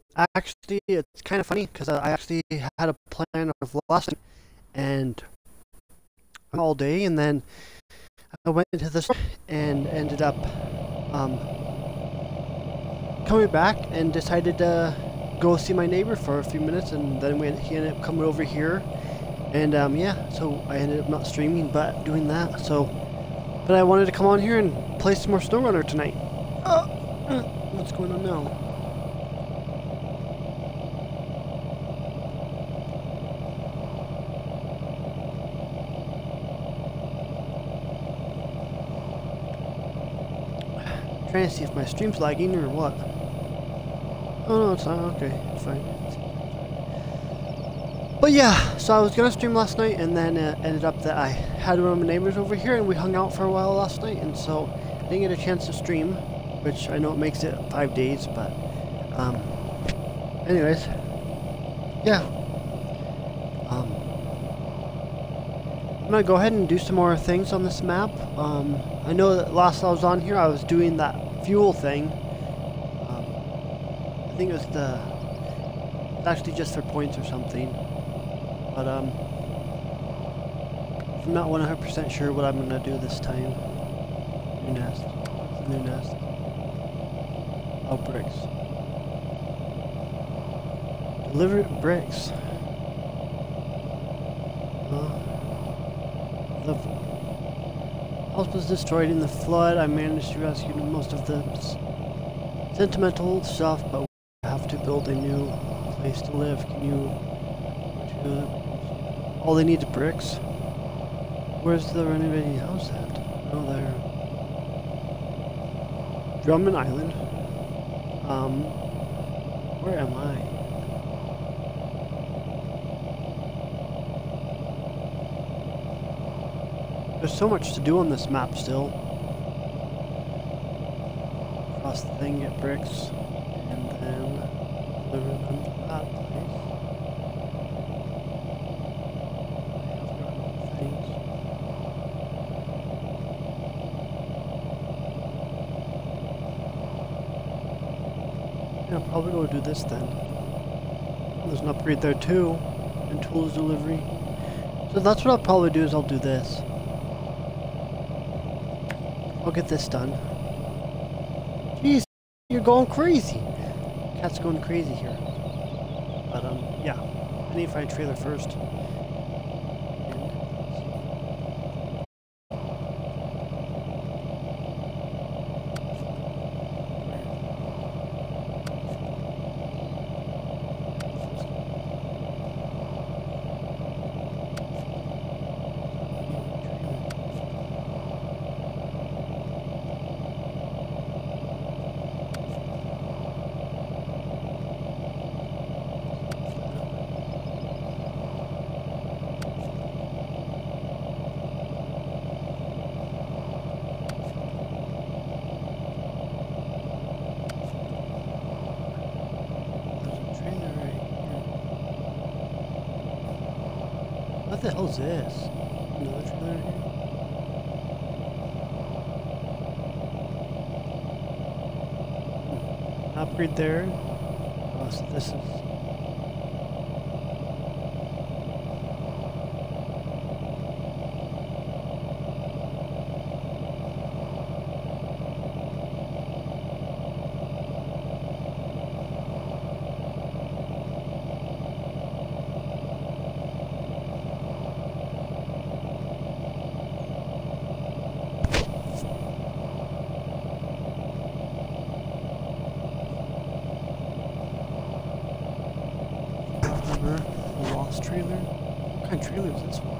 actually, it's kind of funny because I actually had a plan of last night and all day, and then I went into the store and ended up um, coming back and decided to go see my neighbor for a few minutes, and then he ended up coming over here, and yeah, so I ended up not streaming but doing that. So, but I wanted to come on here and play some more SnowRunner tonight. What's going on now? Trying to see if my stream's lagging or what. Oh no, it's not. Okay, it's fine. But yeah, so I was gonna stream last night, and then it ended up that I had one of my neighbors over here, and we hung out for a while last night, and so I didn't get a chance to stream, which I know it makes it 5 days, but anyways, yeah. I'm gonna go ahead and do some more things on this map. I know that last I was on here, I was doing that fuel thing. I think it was it's actually just for points or something. But I'm not 100% sure what I'm gonna do this time. New nest. What's the new nest? Oh, bricks. Deliver bricks. The house was destroyed in the flood. I managed to rescue most of the sentimental stuff, but we have to build a new place to live. Can you... all they need is bricks. Where's the renovating house at? Oh, there. Drummond Island. Where am I? There's so much to do on this map still. Cross the thing, get bricks, and then deliver them to that place. Yeah, I'll probably go do this then. There's an upgrade there too, and tools delivery. So that's what I'll probably do, is I'll do this. I'll get this done. Jeez, you're going crazy. Cat's going crazy here. But yeah, I need to find a trailer first. What the hell is this? Another trailer here? Upgrade there. Oh, so this is... a lost trailer? What kind of trailer is this one?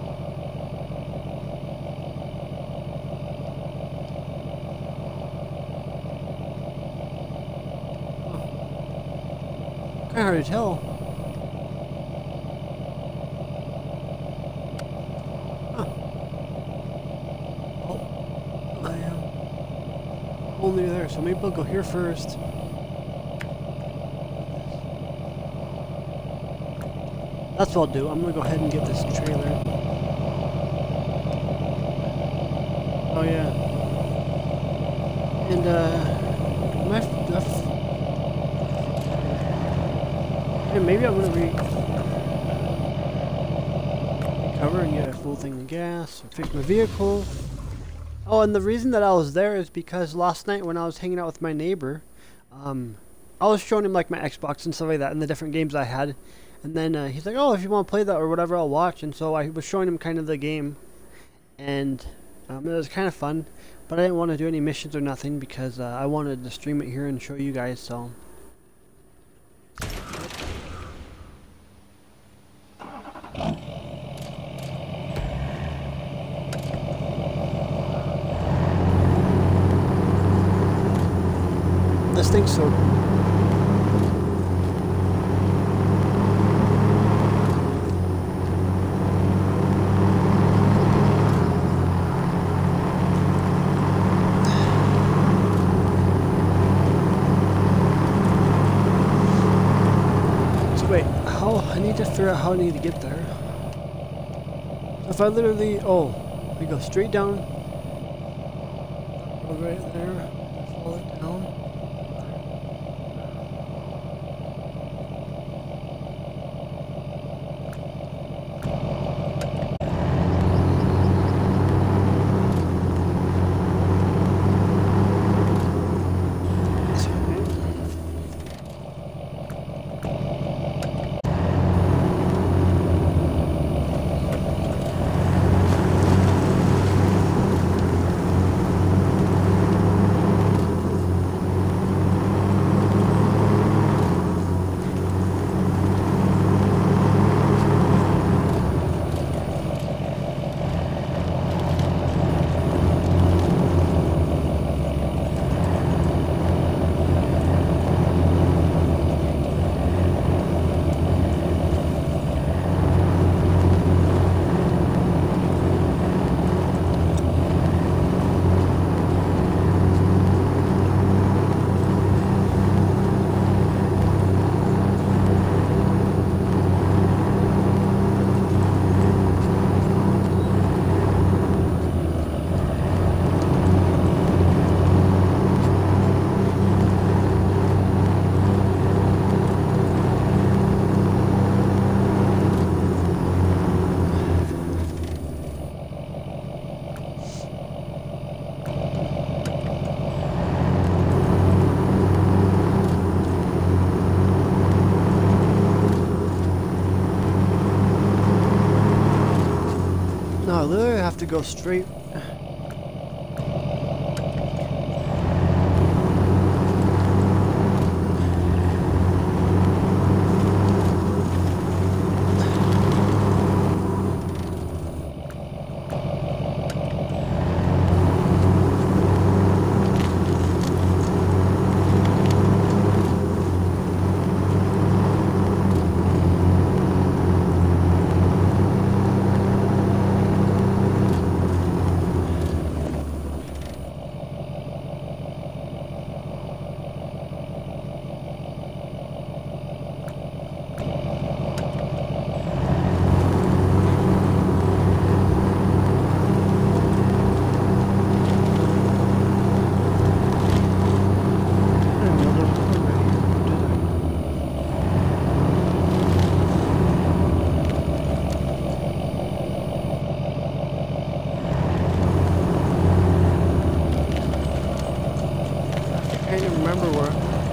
Oh. Kind of hard to tell. Huh. Oh, I am only there, so maybe I'll go here first. That's what I'll do. I'm gonna go ahead and get this trailer. Oh yeah. And maybe I'm gonna recover and get a full thing of gas, or fix my vehicle. Oh, and the reason that I was there is because last night when I was hanging out with my neighbor, I was showing him like my Xbox and stuff like that and the different games I had. And then he's like, oh, if you want to play that or whatever, I'll watch. And so I was showing him kind of the game. And it was kind of fun. But I didn't want to do any missions or nothing because I wanted to stream it here and show you guys, so... This thing's so... So wait, I need to figure out how I need to get there. So if I literally... Oh, we go straight down. Go right there. Follow it down. No, I literally have to go straight. I can't even remember where.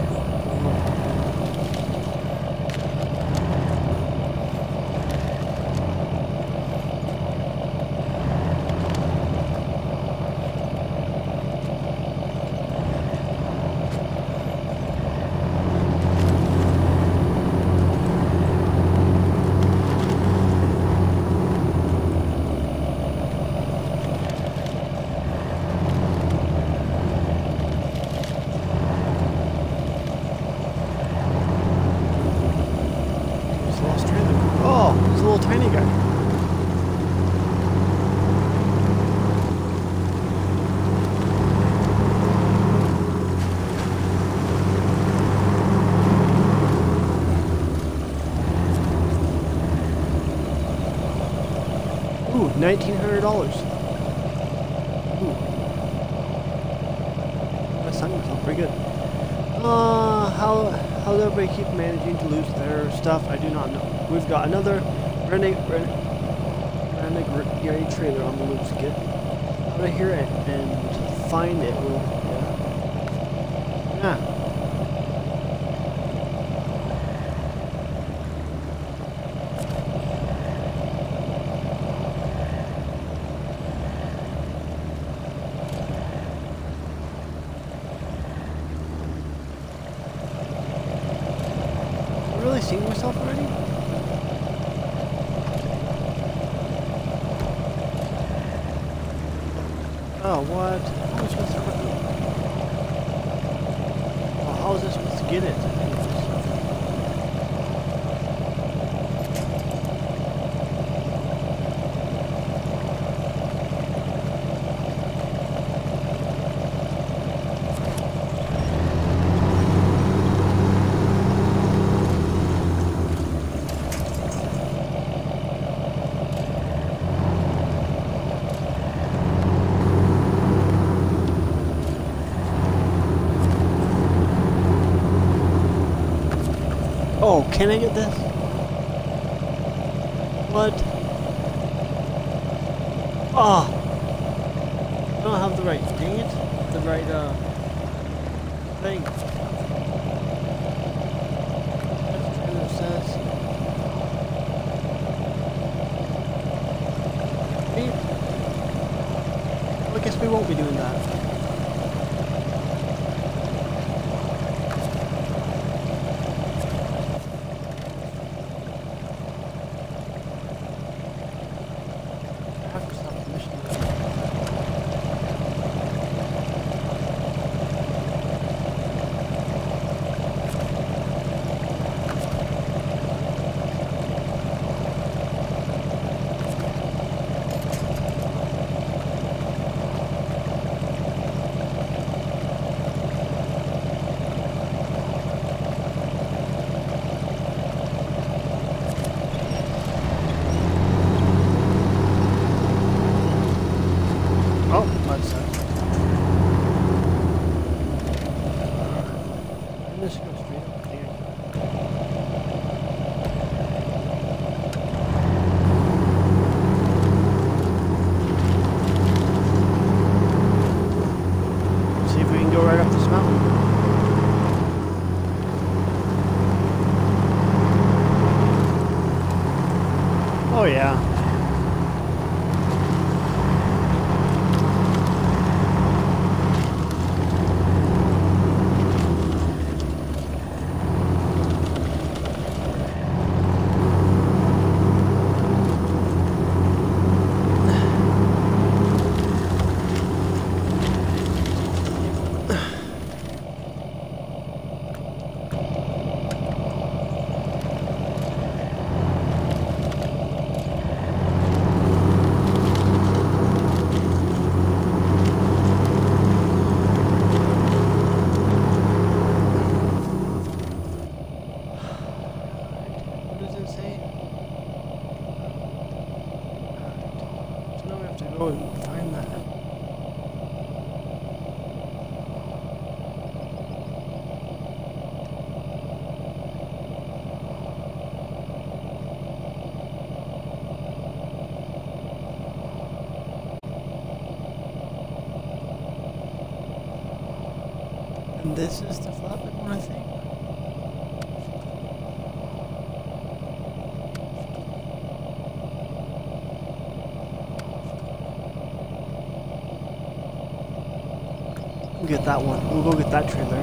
Oh, it's a little tiny guy. Ooh, $1,900. Ooh. That sounds pretty good. How does everybody keep managing to lose their stuff? I do not know. We've got another renegade trailer on the loose. Get out of here and find it. Yeah. Really seeing myself already? Oh, what? How am I supposed to... Well, how is I supposed to get it? Oh, can I get this? What? Oh! I don't have the right, dang it, the right, thing. That's what it says. Well, I guess we won't be doing that. Let's go straight up there. See if we can go right up this mountain. Oh yeah. Go and find that. And this is the flatbed one, I think. We'll get that one. We'll go get that trailer.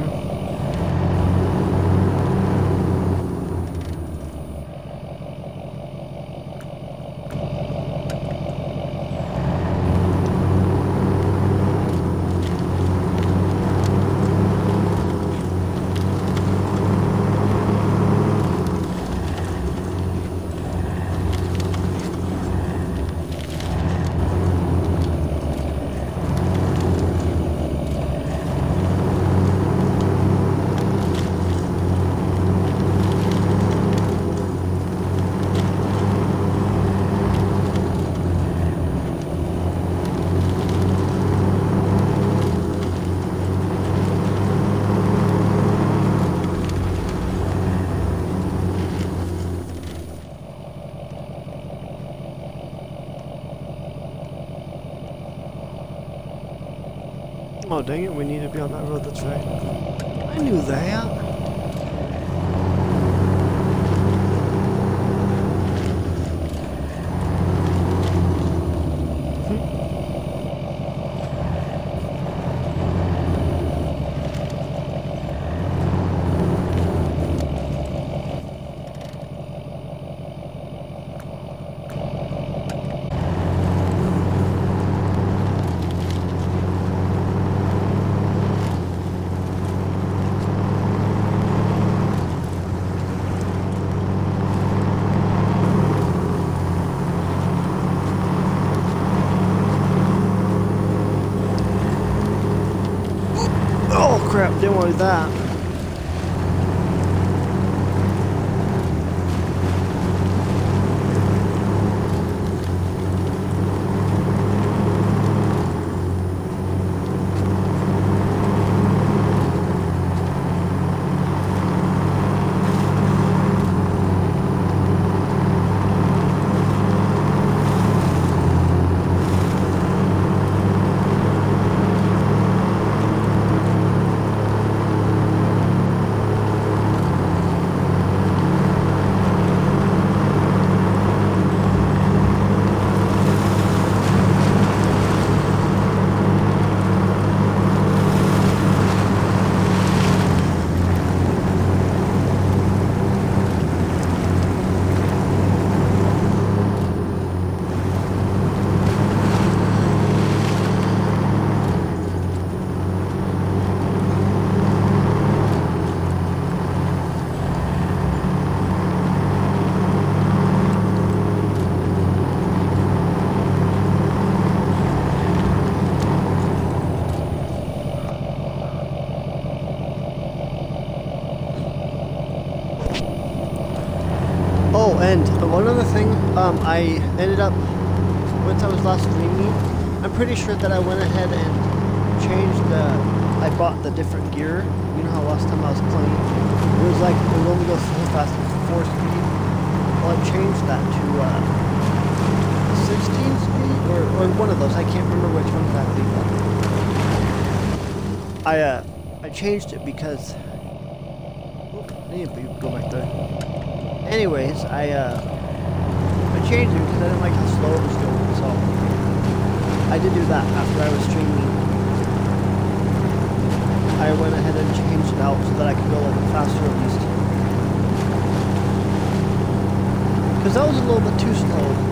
Oh, dang it, we need to be on that road, that's right. I knew that. Oh crap, didn't want to do that. Oh, and one other thing, I ended up, once I was last streaming, I'm pretty sure that I went ahead and changed I bought the different gear. You know how last time I was playing, it was like, it would only go so fast with 4 speed. Well, I changed that to 16 speed, or one of those, I can't remember which one exactly, but I changed it because, I need to go back there. Anyways, I changed it because I didn't like how slow it was going, so I did do that after I was streaming. I went ahead and changed it out so that I could go a little faster at least. Because that was a little bit too slow.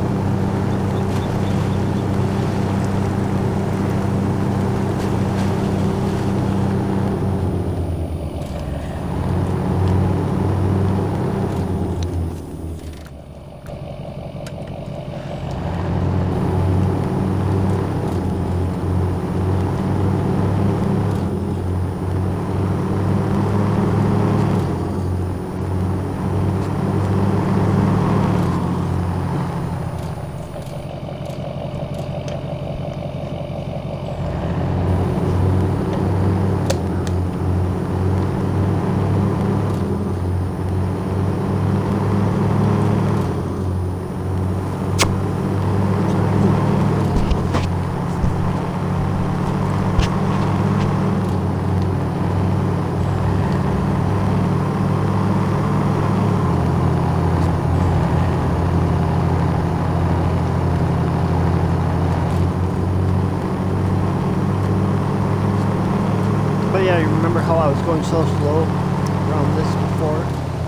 But yeah, you remember how I was going so slow around this before?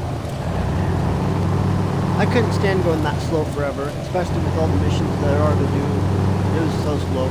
I couldn't stand going that slow forever, especially with all the missions that there are to do. It was so slow.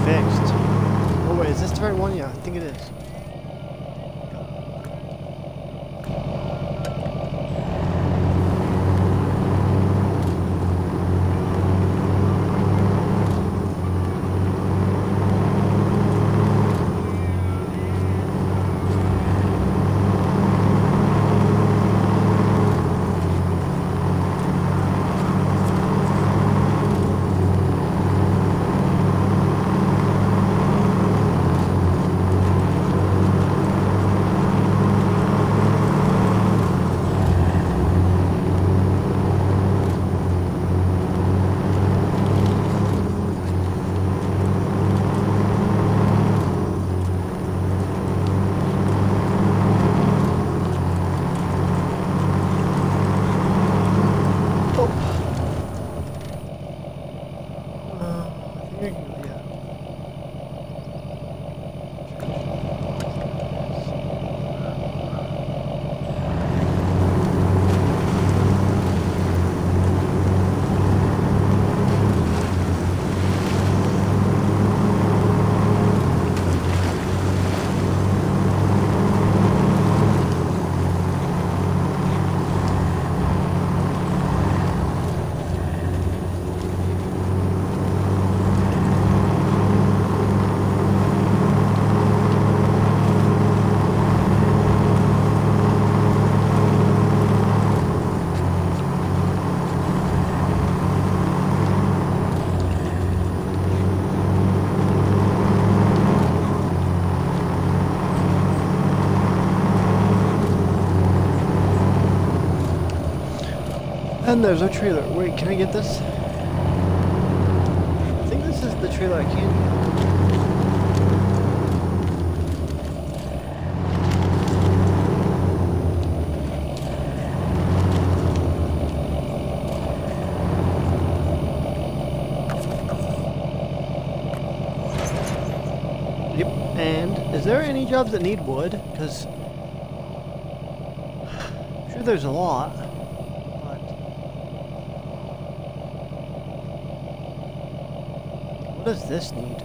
fixed. Oh wait, is this the right one? Yeah, I think it is. And there's a trailer. Wait, can I get this? I think this is the trailer I can't get. Yep, and is there any jobs that need wood? Because I'm sure there's a lot. What does this need?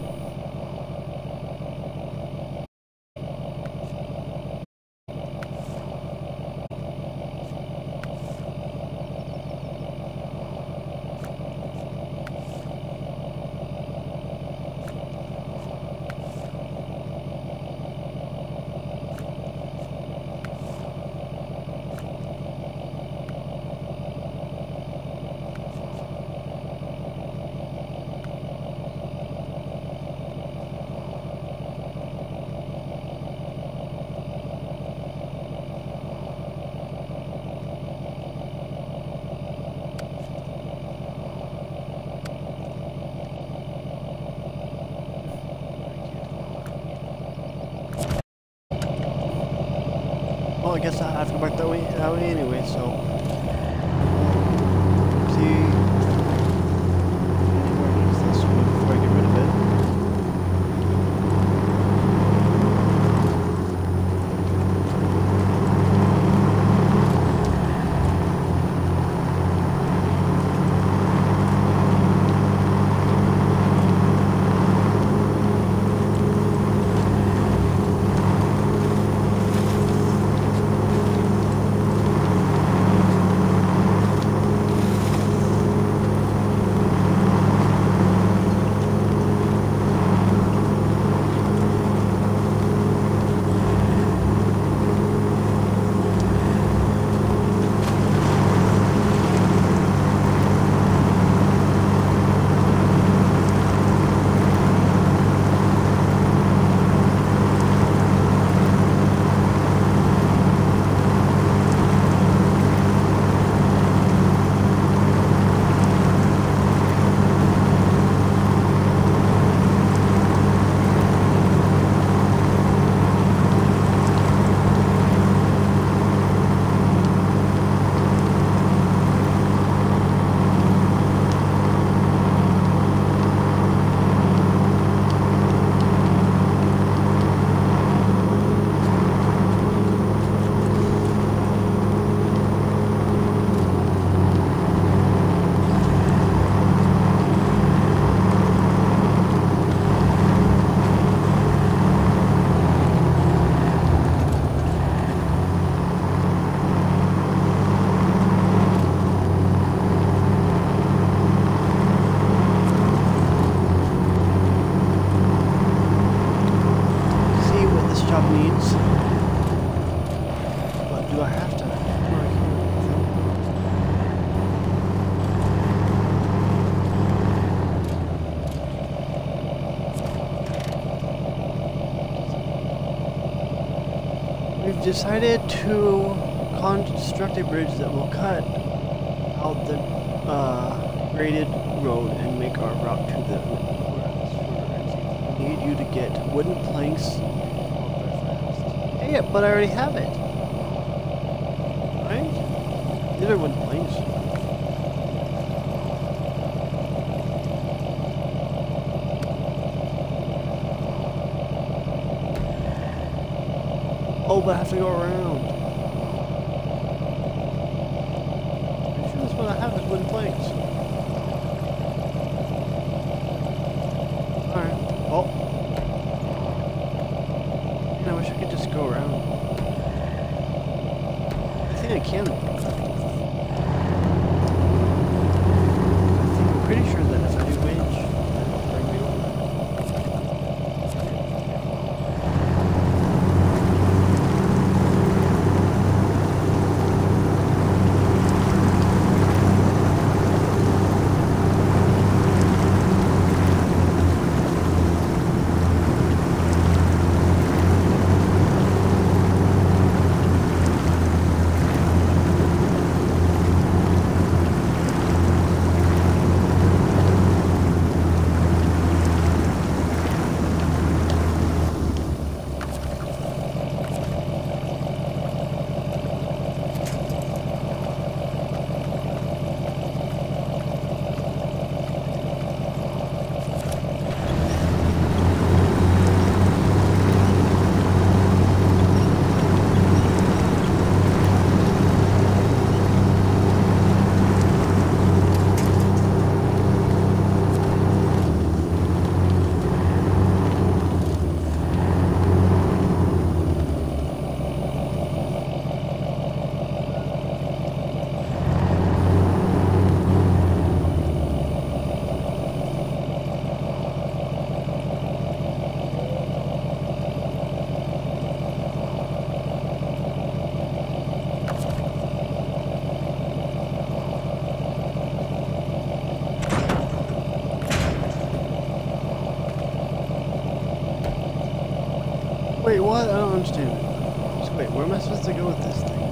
Well, I guess I have to go back that way anyway, so. See. Anywhere needs this one before I get rid of it. We've decided to construct a bridge that will cut out the graded road and make our route to the shorter. We need you to get wooden planks. Hey, but I already have it. Right? These are wooden planks. Oh, but I have to go around. I'm sure that's what I have is wooden planks. Alright, well. Man, I wish I could just go around. I think I can. I'm pretty sure that if I do winch, that'll bring me over. Wait, what? I don't understand. So wait, where am I supposed to go with this thing?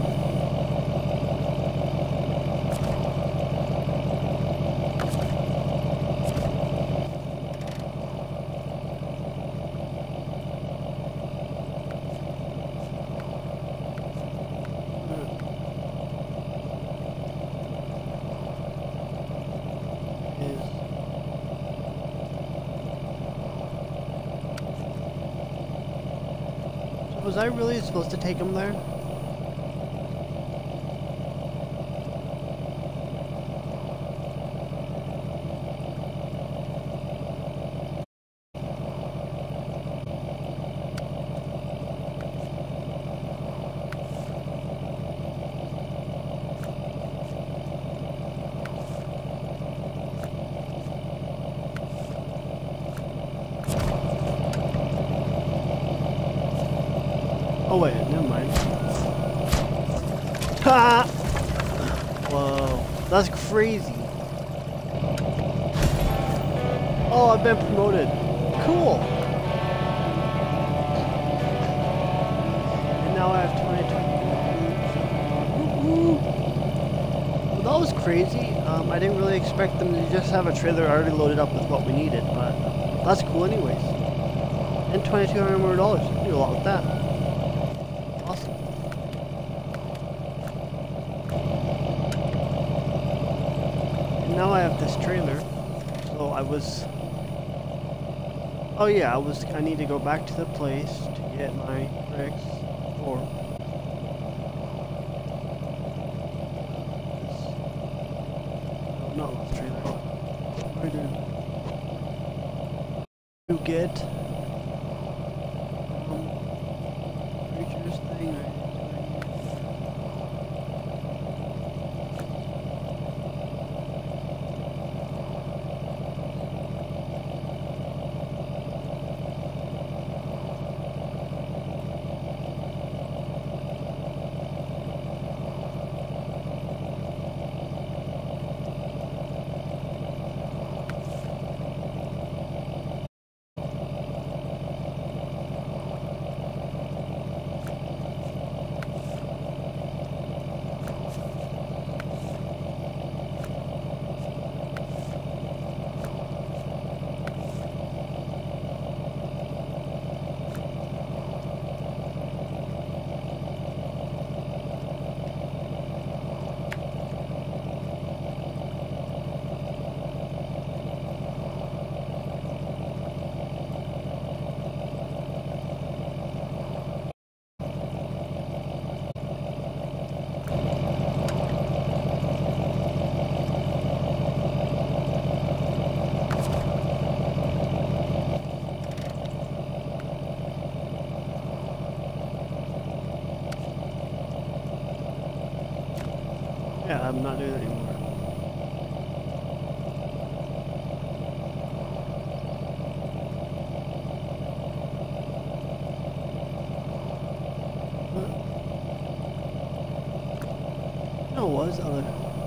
Was I really supposed to take him there? Oh wait, never mind. Ha! Whoa, that's crazy. Oh, I've been promoted. Cool. And now I have 22. Well, that was crazy. I didn't really expect them to just have a trailer already loaded up with what we needed, but that's cool anyways. And $2,200 more. I do a lot with that. Awesome. And now I have this trailer. So I was... Oh yeah, I need to go back to the place to get my bricks for... No, not the trailer. Right there. To get... creatures thing, right? I'm not doing it anymore. No, it was other.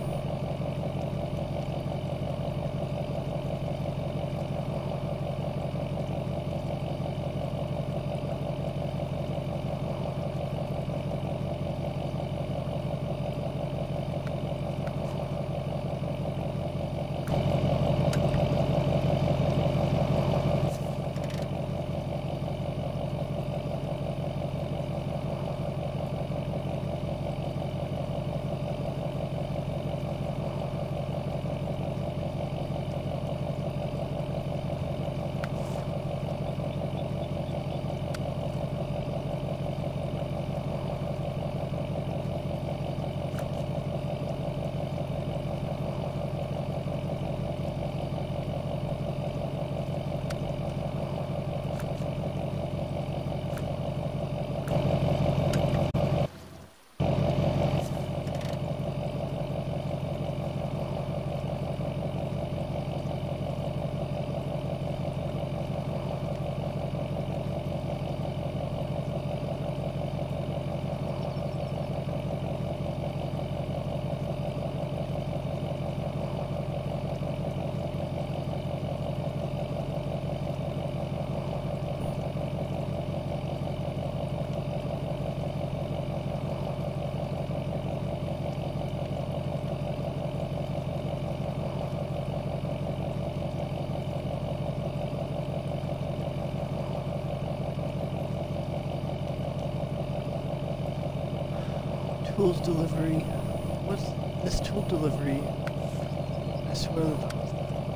Tools delivery. What's this tool delivery? I swear that was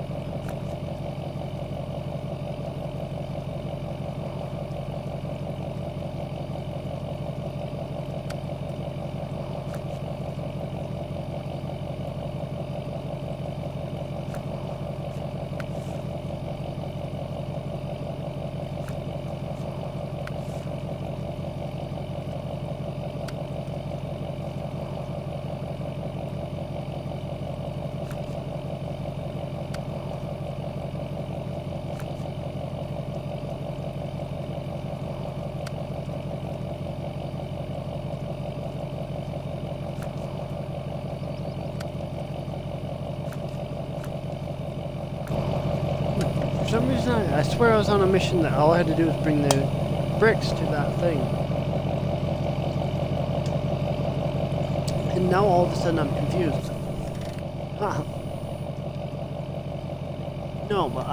for some reason, I swear I was on a mission that all I had to do was bring the bricks to that thing. And now all of a sudden I'm confused. Huh. No, but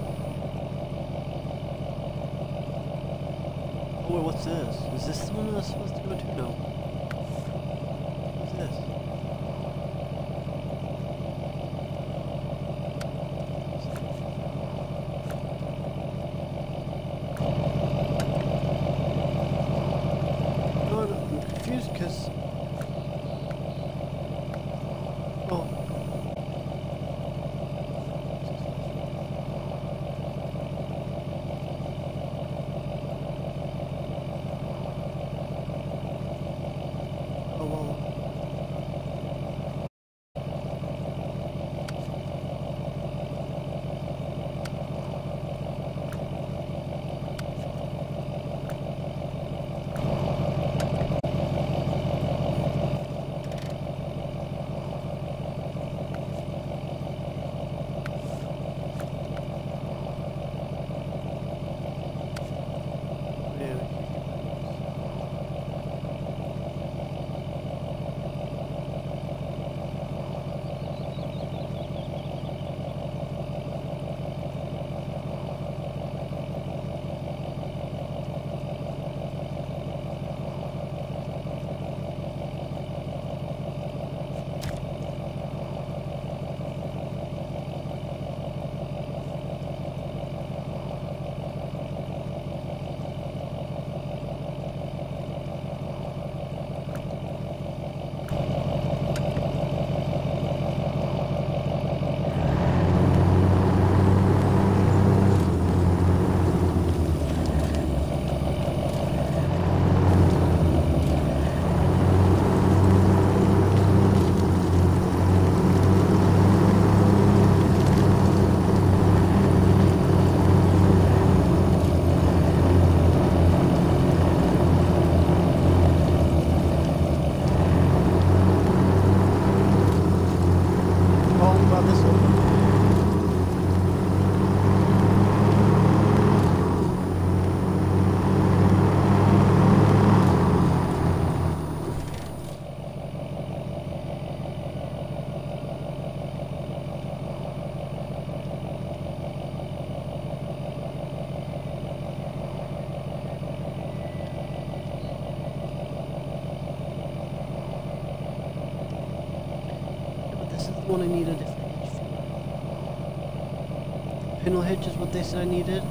oh, wait, what's this? Is this the one I was supposed to go to? No. What's this? Because oh, one I needed. Pinwheel hitch is what they said I needed.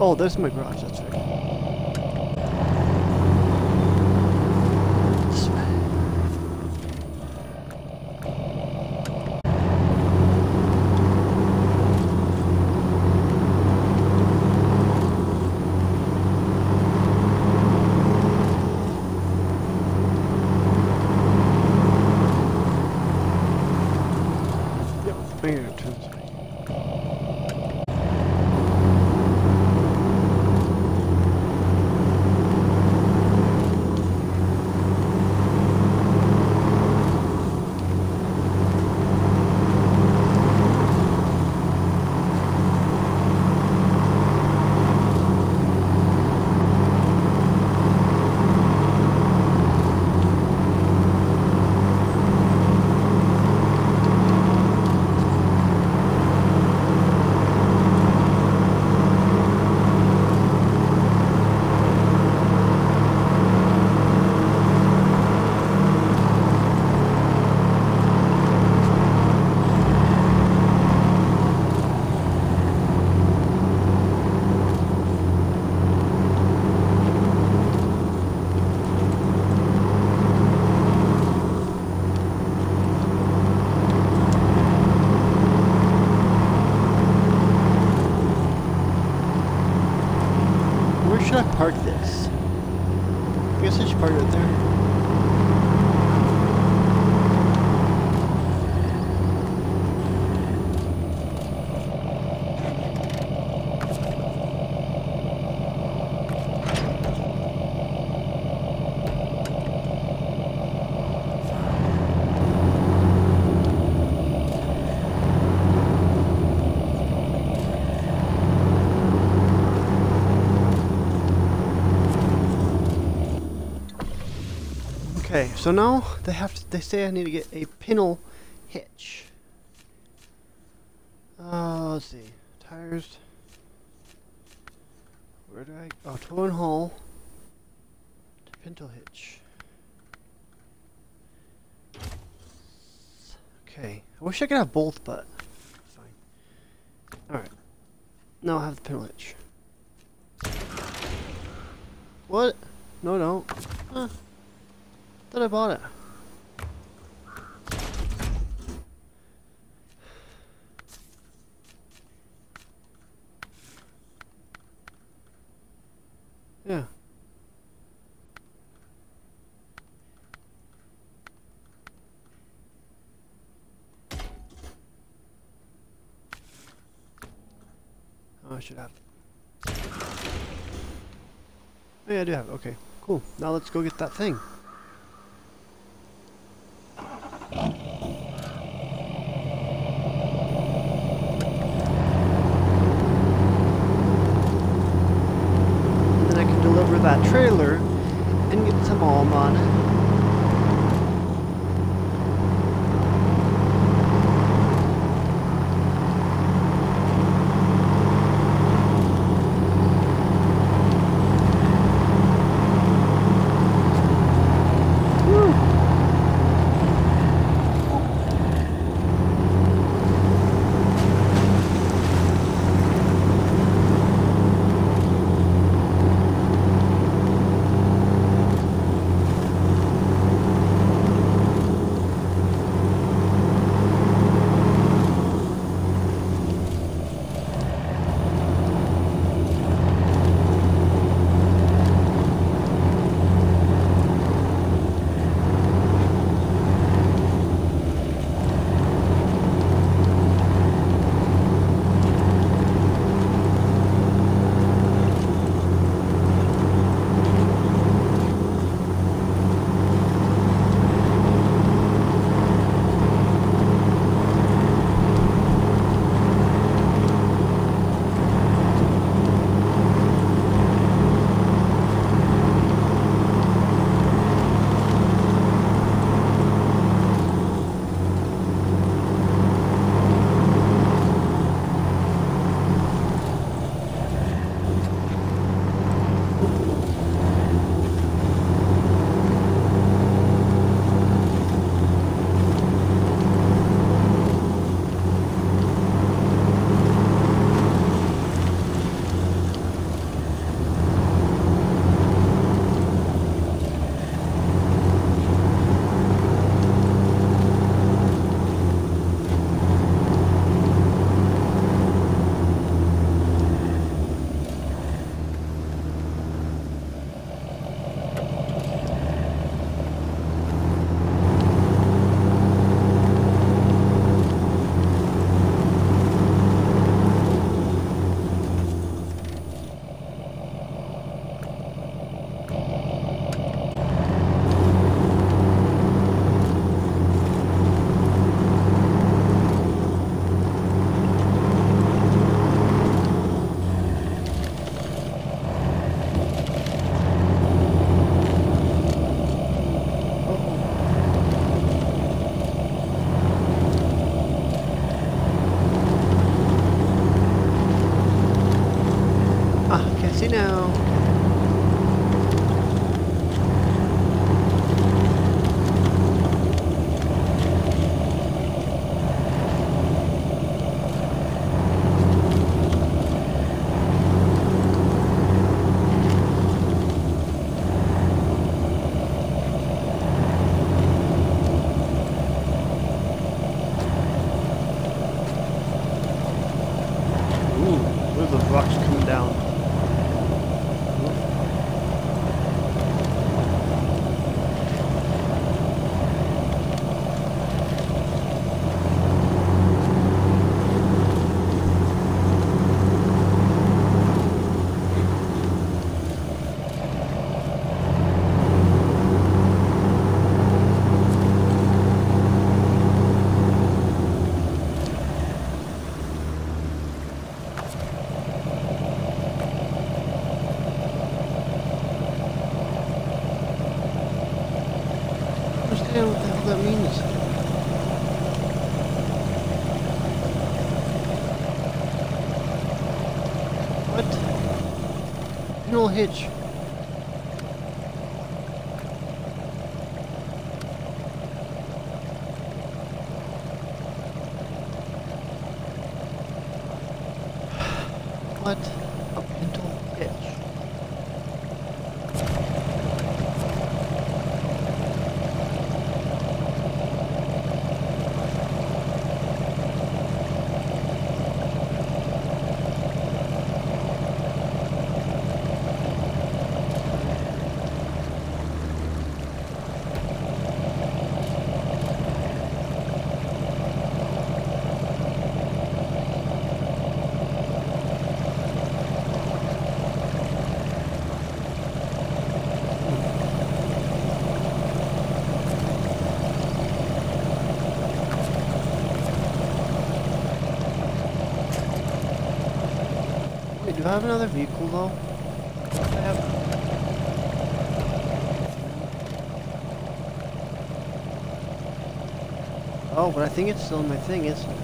Oh, there's my garage, that's right. This way. Yep, right here, turn this way. Where should I park this? I guess I should park it right there. Okay, so now they say I need to get a pintle hitch. Let's see. Tires. Where do I oh, tow and haul to pintle hitch. Okay. I wish I could have both, but fine. Alright. Now I have the pintle hitch. What? No, no. Huh. Thought I bought it. Yeah. Oh, I should have it. Oh, yeah, I do have it. Okay, cool. Now let's go get that thing. That trailer and get some alm on it. understand what the hell that means. What? Pinhole hitch. What? A pinhole hitch. Wait, do I have another vehicle though? I have. Oh, but I think it's still in my thing, isn't it?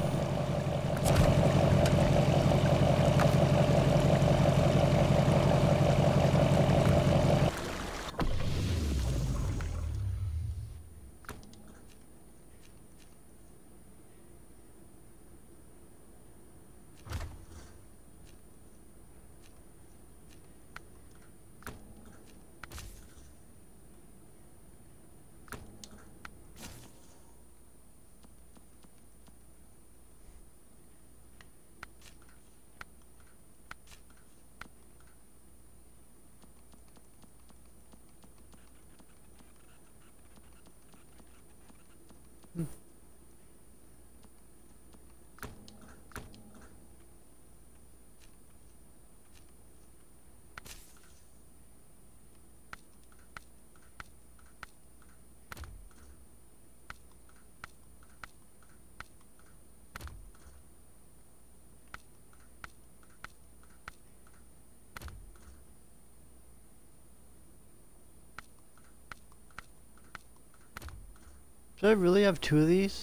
Should I really have two of these?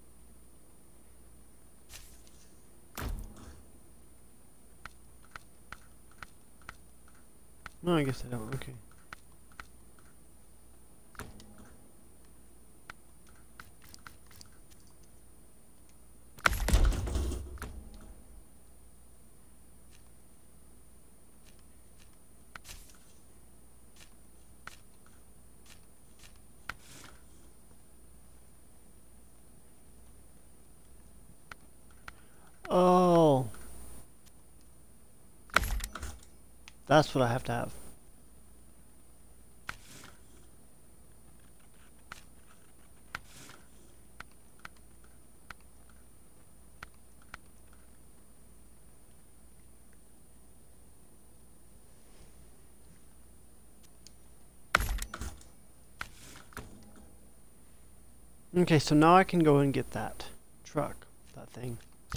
No, I guess I don't. Okay. Oh. That's what I have to have. Okay, so now I can go and get that truck, that thing.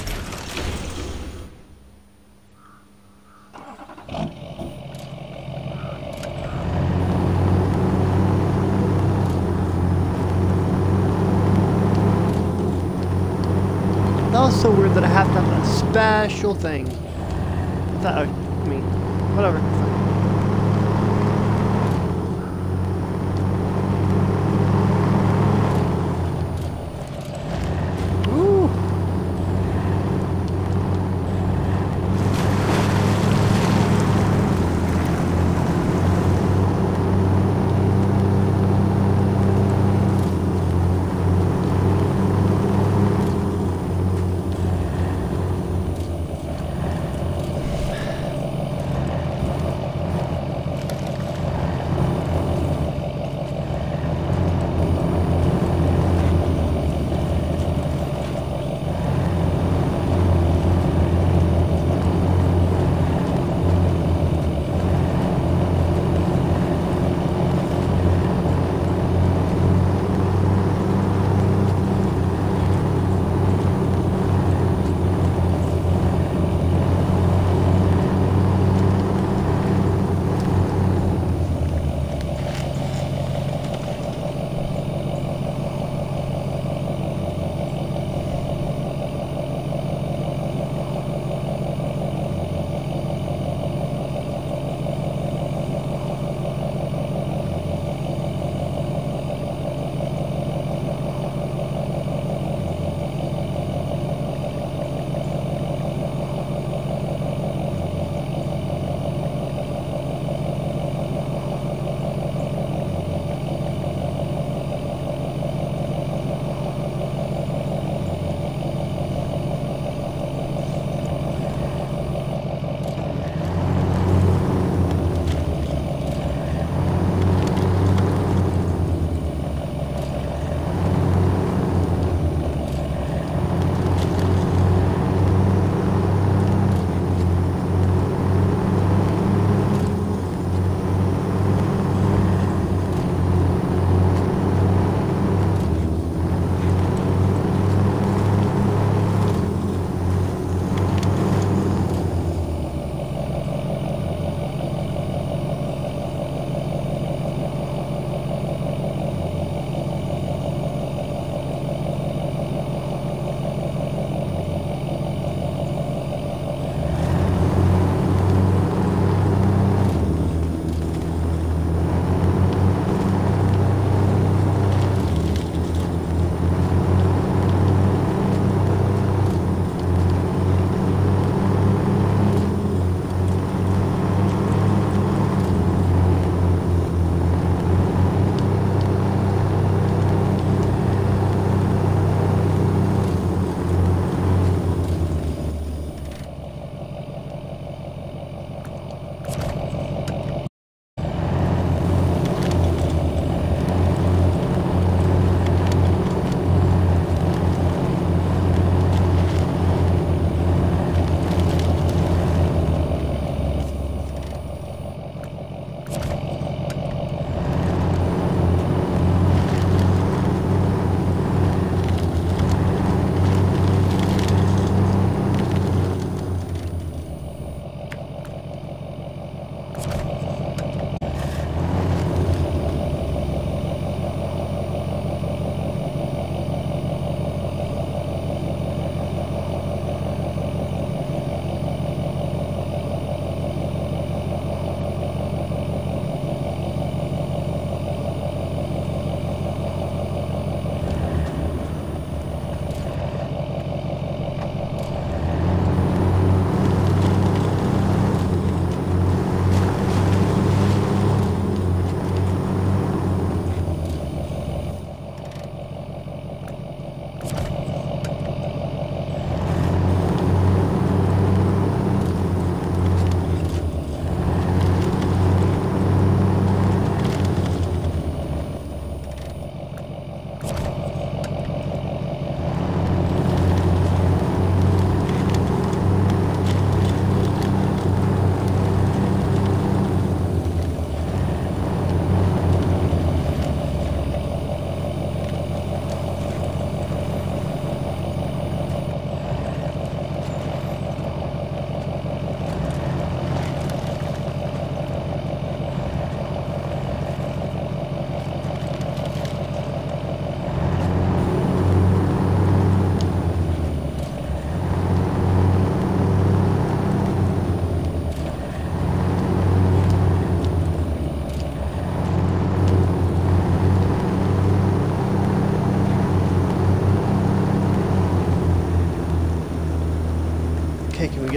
That was so weird that I have to have that special thing. I mean, whatever.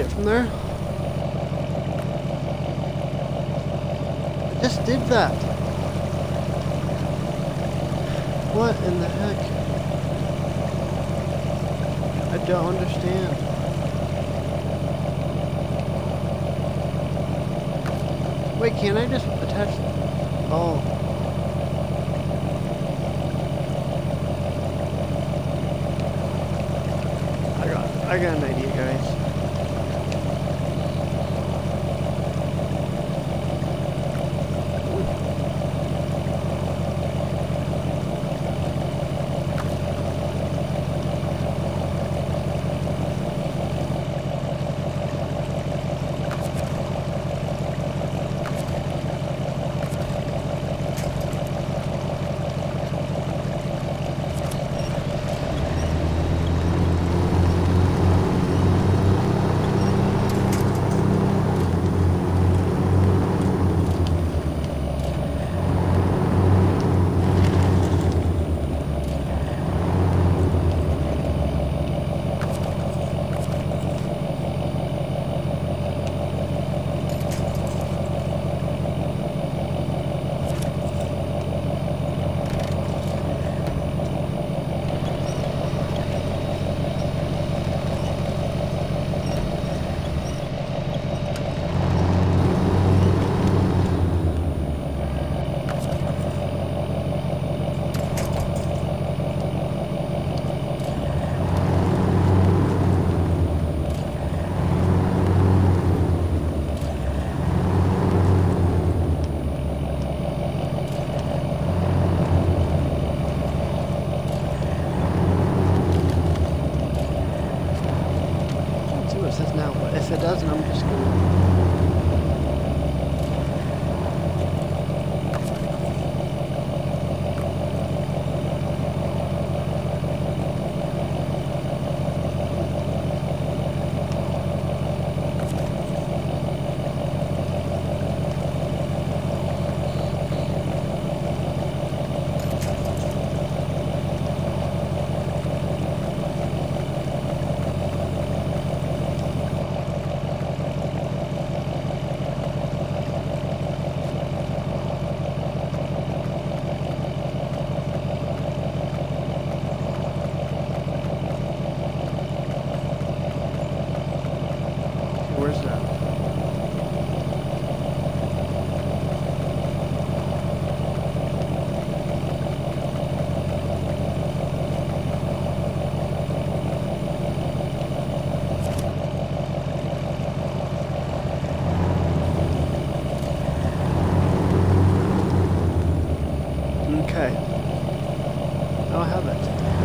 right from there. I just did that. What in the heck? I don't understand. Wait, can't I just attach? Oh. I got an idea, guys. If it doesn't, I'm just gonna... Where's that? Okay. Now I have it.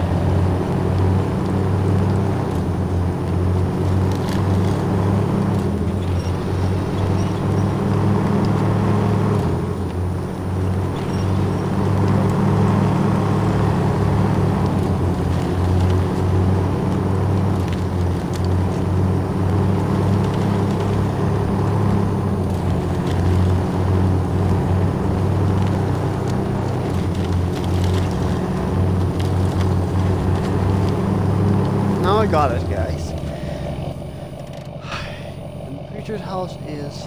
Now I got it, guys. And the creature's house is...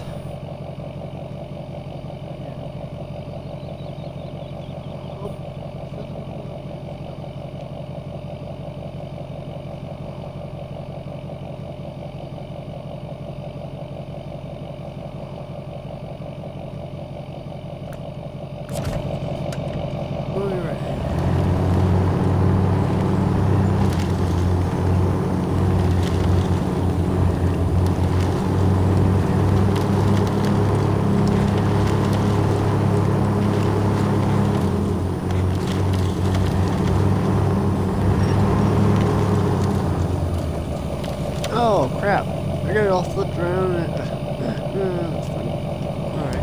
Oh crap, I got it all flipped around. That's funny. Alright.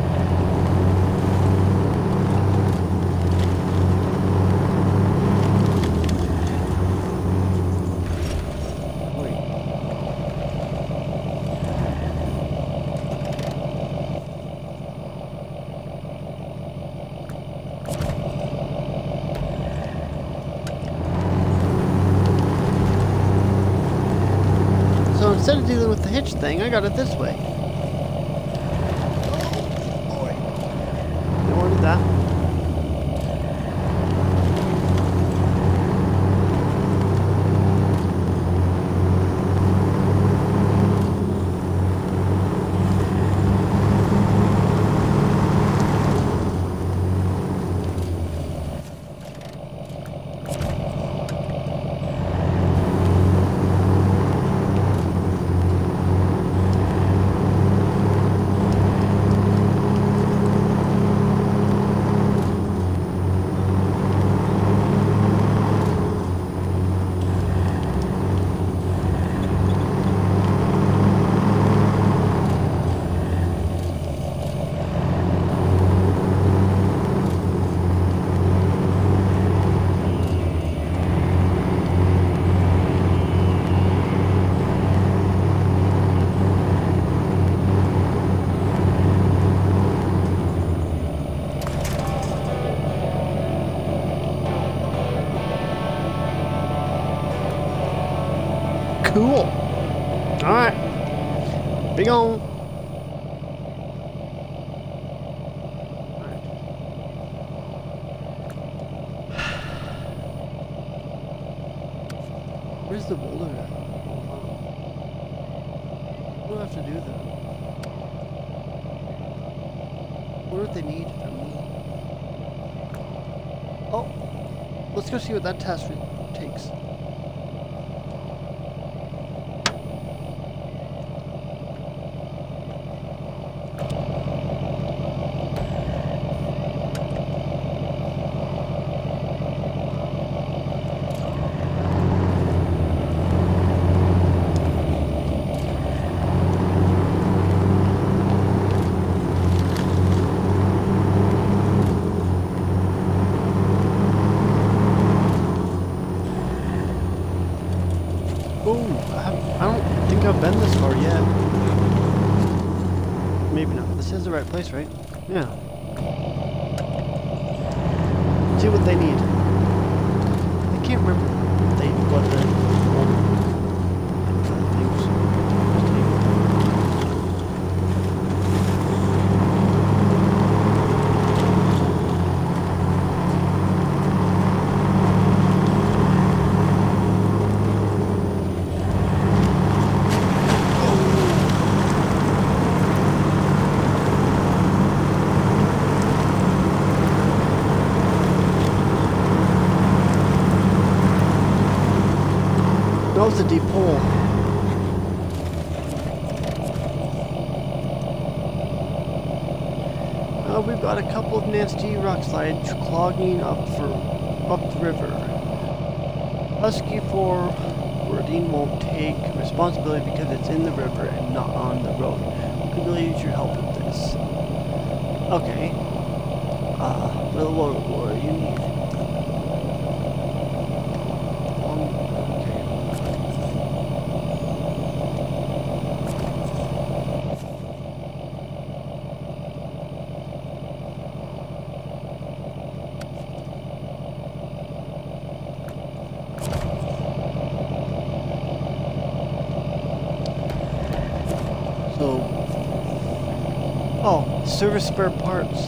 So instead of dealing with the hitch thing. I got it this way. Oh, boy. Don't want that. Cool. Alright. Big on. Where's the boulder at? Oh, wow. What do I have to do then? What do they need from me? Oh. Let's go see what that task takes. I don't think I've been this far yet. Maybe not. This is the right place, right? Yeah. See what they need. I can't remember what the things. That was a deep hole. We've got a couple of nasty rock slides clogging up the river. Husky forwarding won't take responsibility because it's in the river and not on the road. We could really use your help with this. Okay. What do you need? Oh, service spare parts.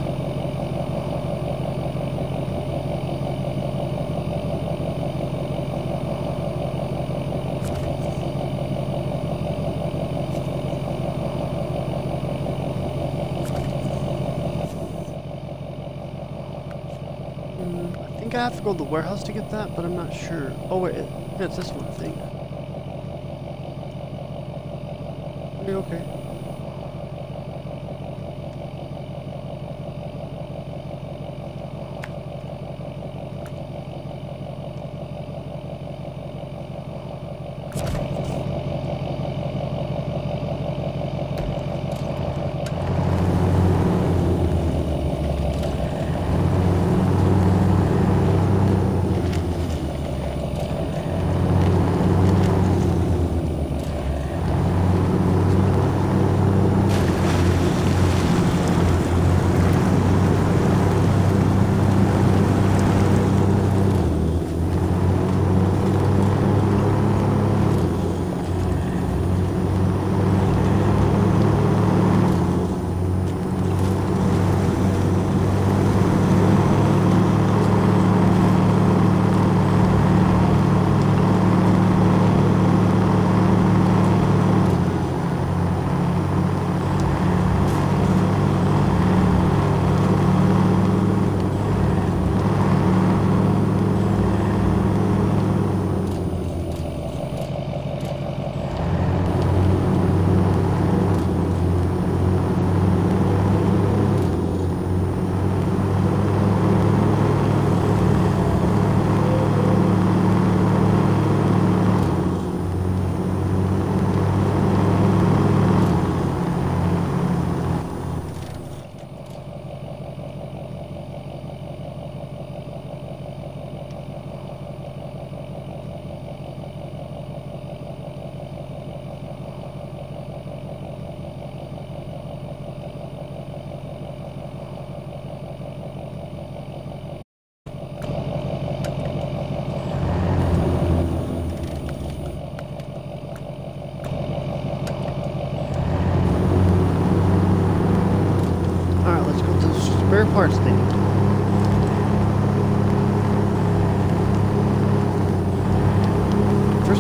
I think I have to go to the warehouse to get that, but I'm not sure. Oh wait, yeah, it's this one thing. Okay.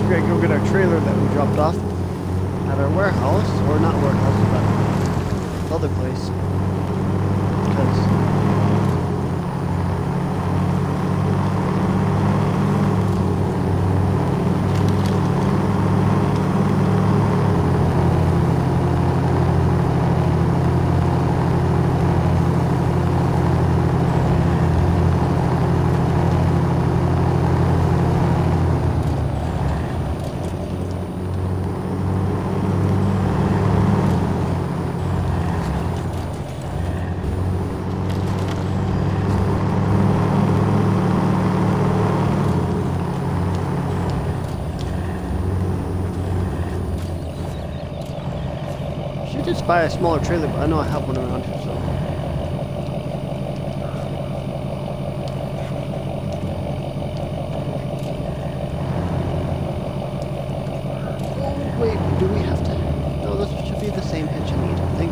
we're gonna go get our trailer that we dropped off at our warehouse, or not warehouse, but other place. Because just buy a smaller trailer, but I know I have one around here, so. Oh, wait, do we have to? No, this should be the same hitch I need, I think.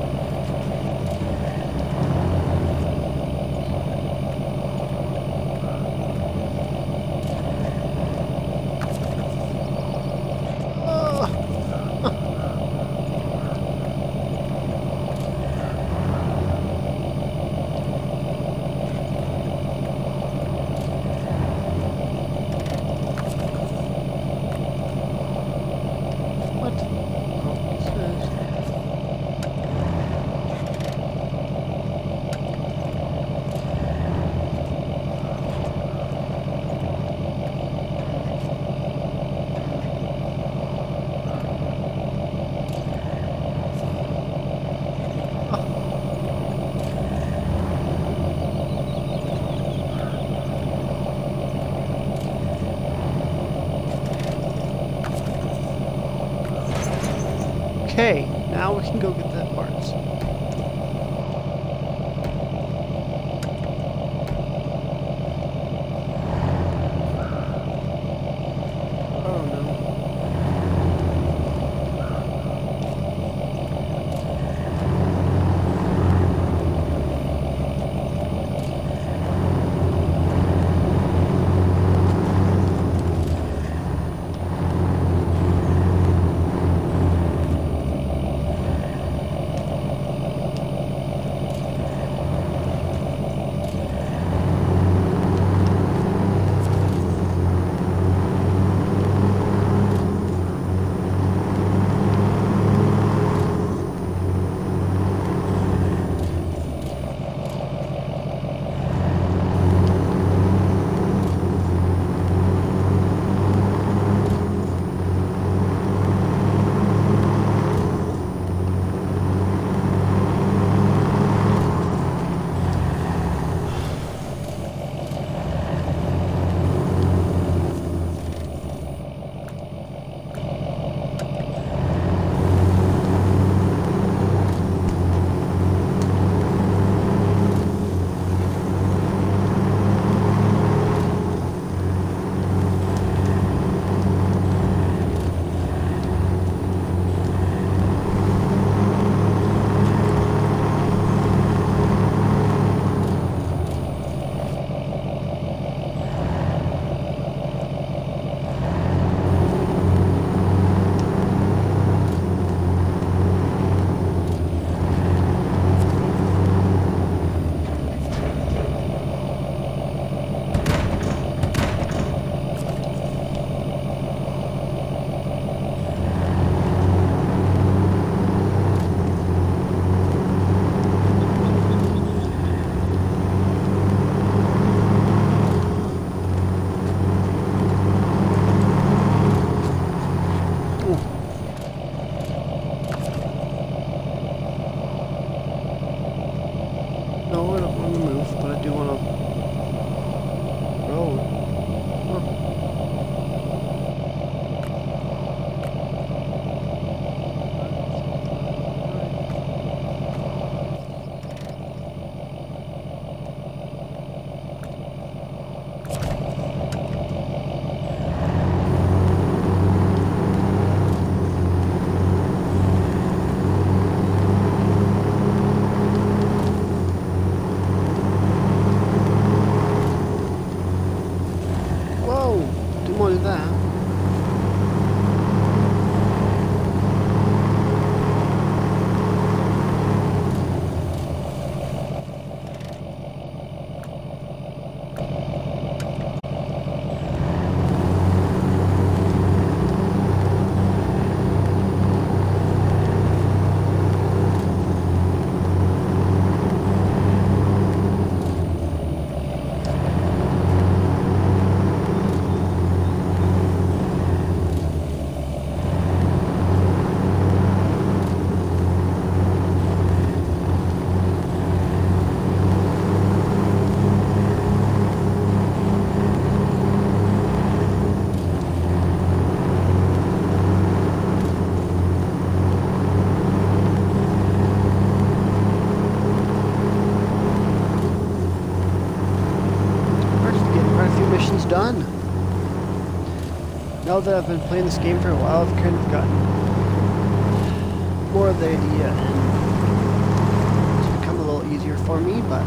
Okay, now we can go get the parts. Oh no. Whoa! Didn't want to do that. much done. Now that I've been playing this game for a while, I've kind of gotten more of the idea, and it's become a little easier for me, but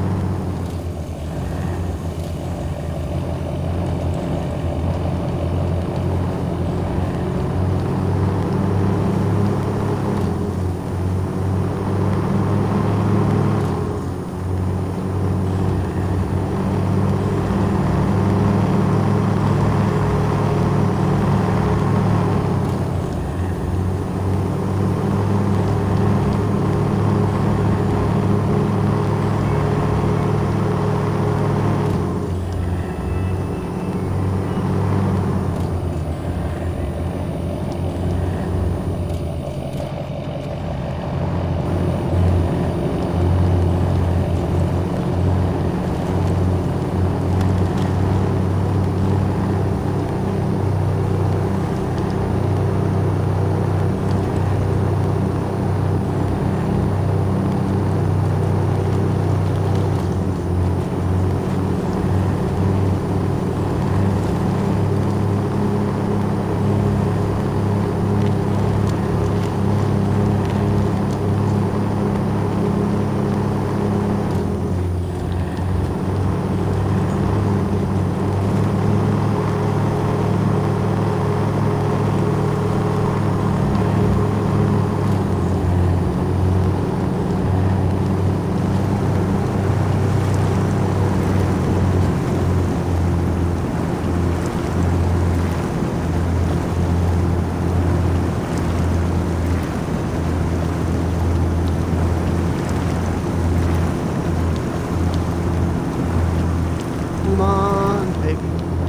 come on, baby.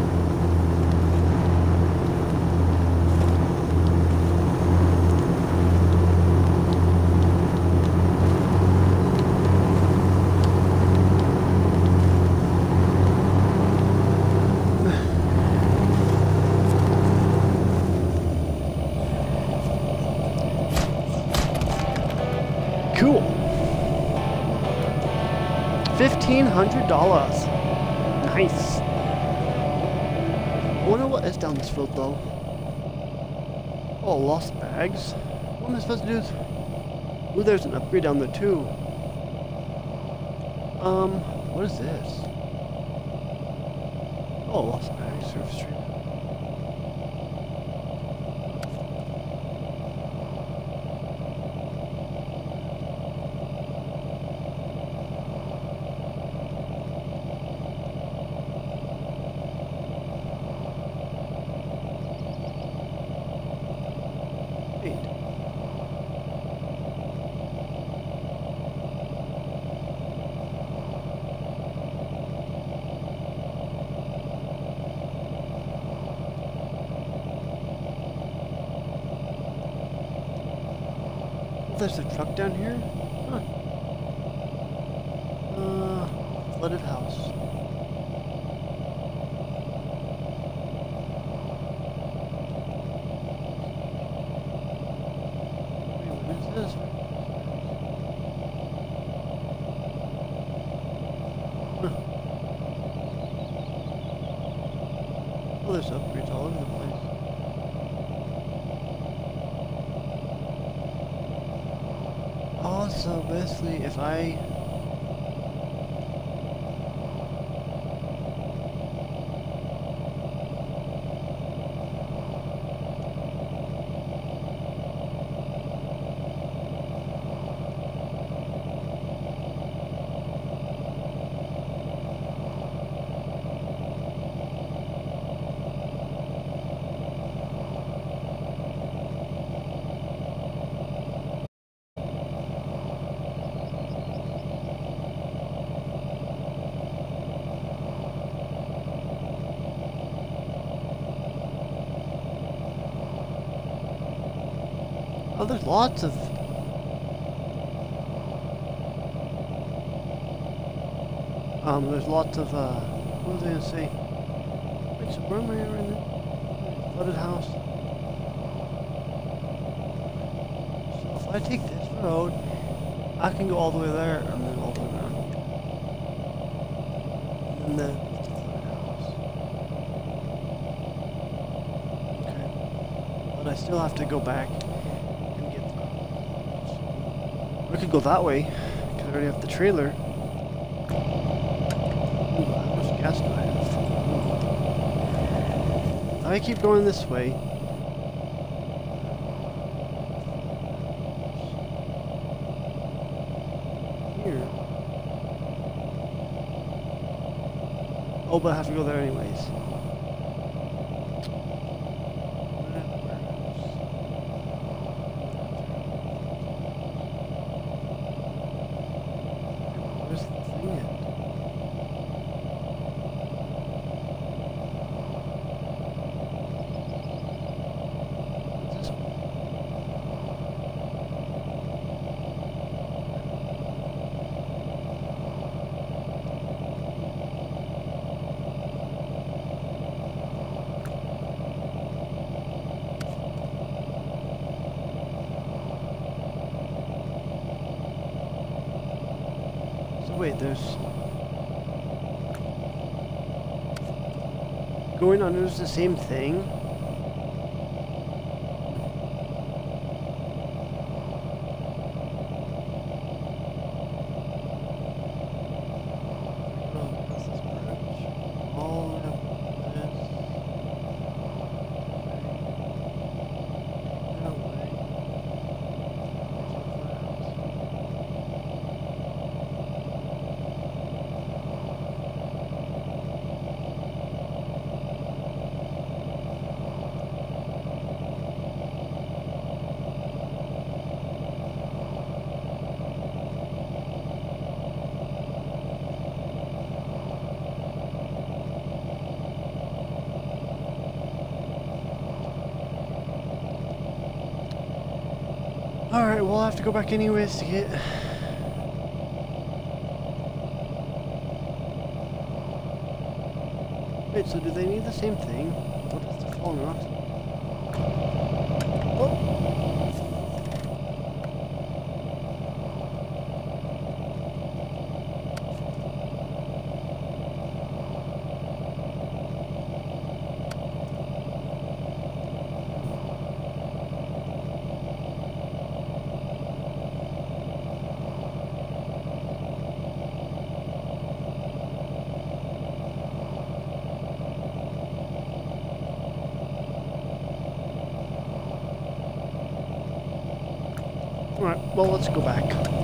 Cool. $1,500. Nice. I wonder what is down this field though. Oh, lost bags. What am I supposed to do? Ooh, there's an upgrade down there too. What is this? Oh, lost bags, surface treatment. There's a truck down here? Huh. Flooded house. Wait, what is this? Huh. Oh, there's upgrades all over the place. So basically, if I oh, there's lots of... there's lots of, what was I gonna say? Wait, so where am I at right now? Flooded house. So if I take this road, I can go all the way there, and then all the way around. And then the flooded house. I still have to go back and get them. I could go that way, because I already have the trailer. Ooh, how much gas do I have? If I keep going this way, here. Oh, but I have to go there anyways. Where's the thing at? What's this one? So wait, there's going under is the same thing. Alright, we'll have to go back anyways to get... Wait, so do they need the same thing? What is the fallen rocks? Oh! Alright, well, let's go back.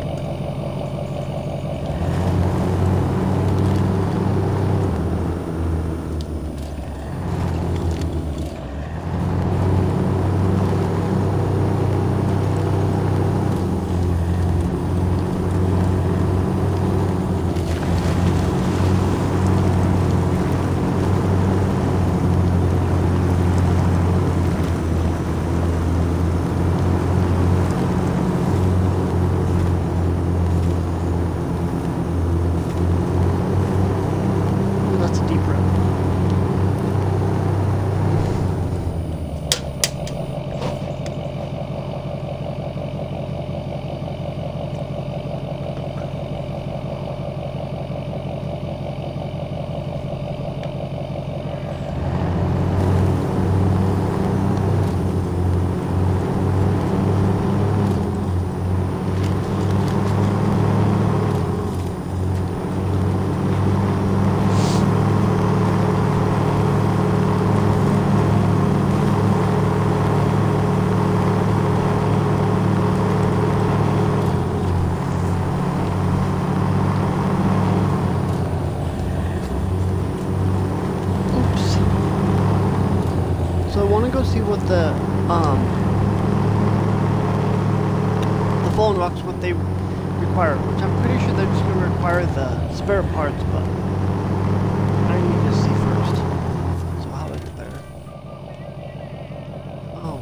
Go see what the fallen rocks, what they require, which I'm pretty sure they're just going to require the spare parts, but I need to see first. So how do I get there? Oh.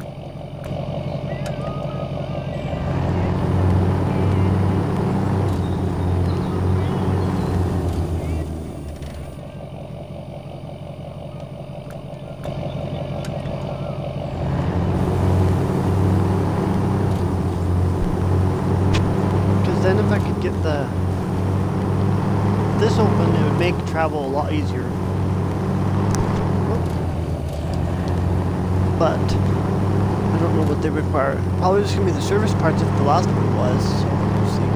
Then if I could get this open, it would make travel a lot easier. But I they require. Probably just gonna be the service parts if the last one was. So we'll see.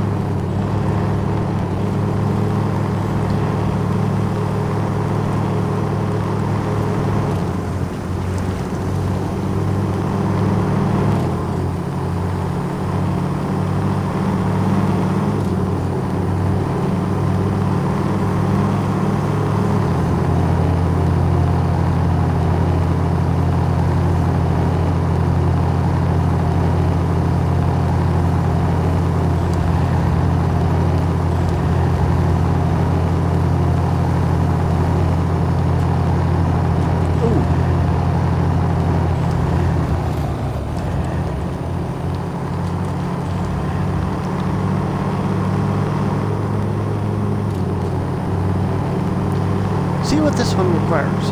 See what this one requires.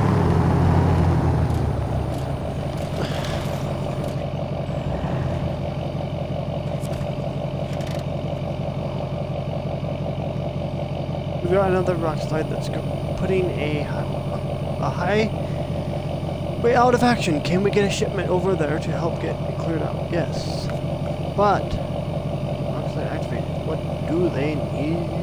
We've got another rock slide that's putting a high way out of action. Can we get a shipment over there to help get it cleared out? Yes. But rock slide activated. What do they need?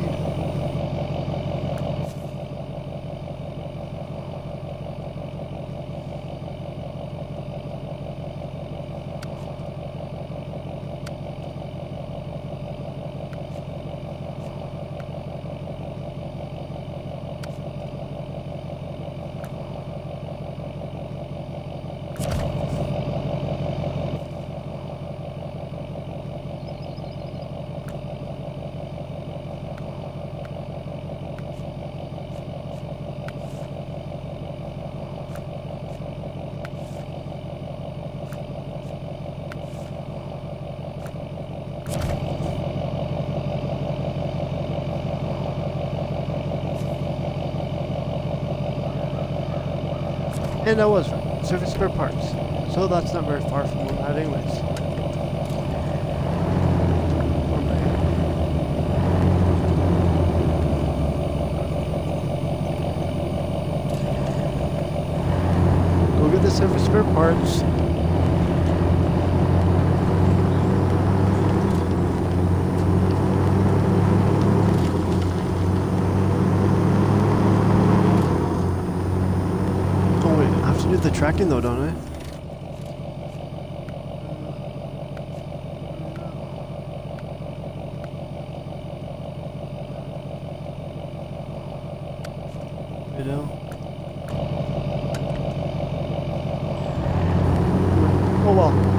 And I was right. Service spare parts. So that's not very far from that anyways. Go get the service spare parts. Do the tracking though, don't I? You know? Oh well.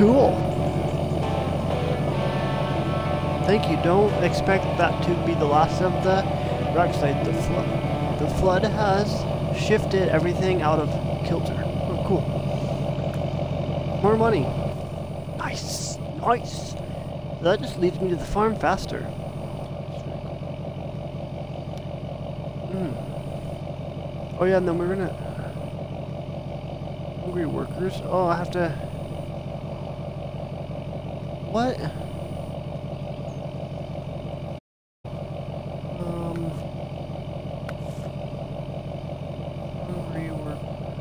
cool. Thank you. Don't expect that to be the last of the rock slide. The flood has shifted everything out of kilter. Oh, cool. More money. Nice. Nice. That just leads me to the farm faster. Oh yeah, and then we're gonna... Hungry workers? Oh, I have to... What? Hungry workers.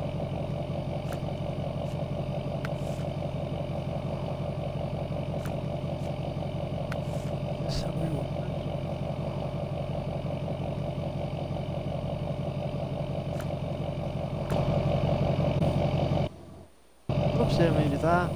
Yes, hungry workers. Oops, didn't mean to do that.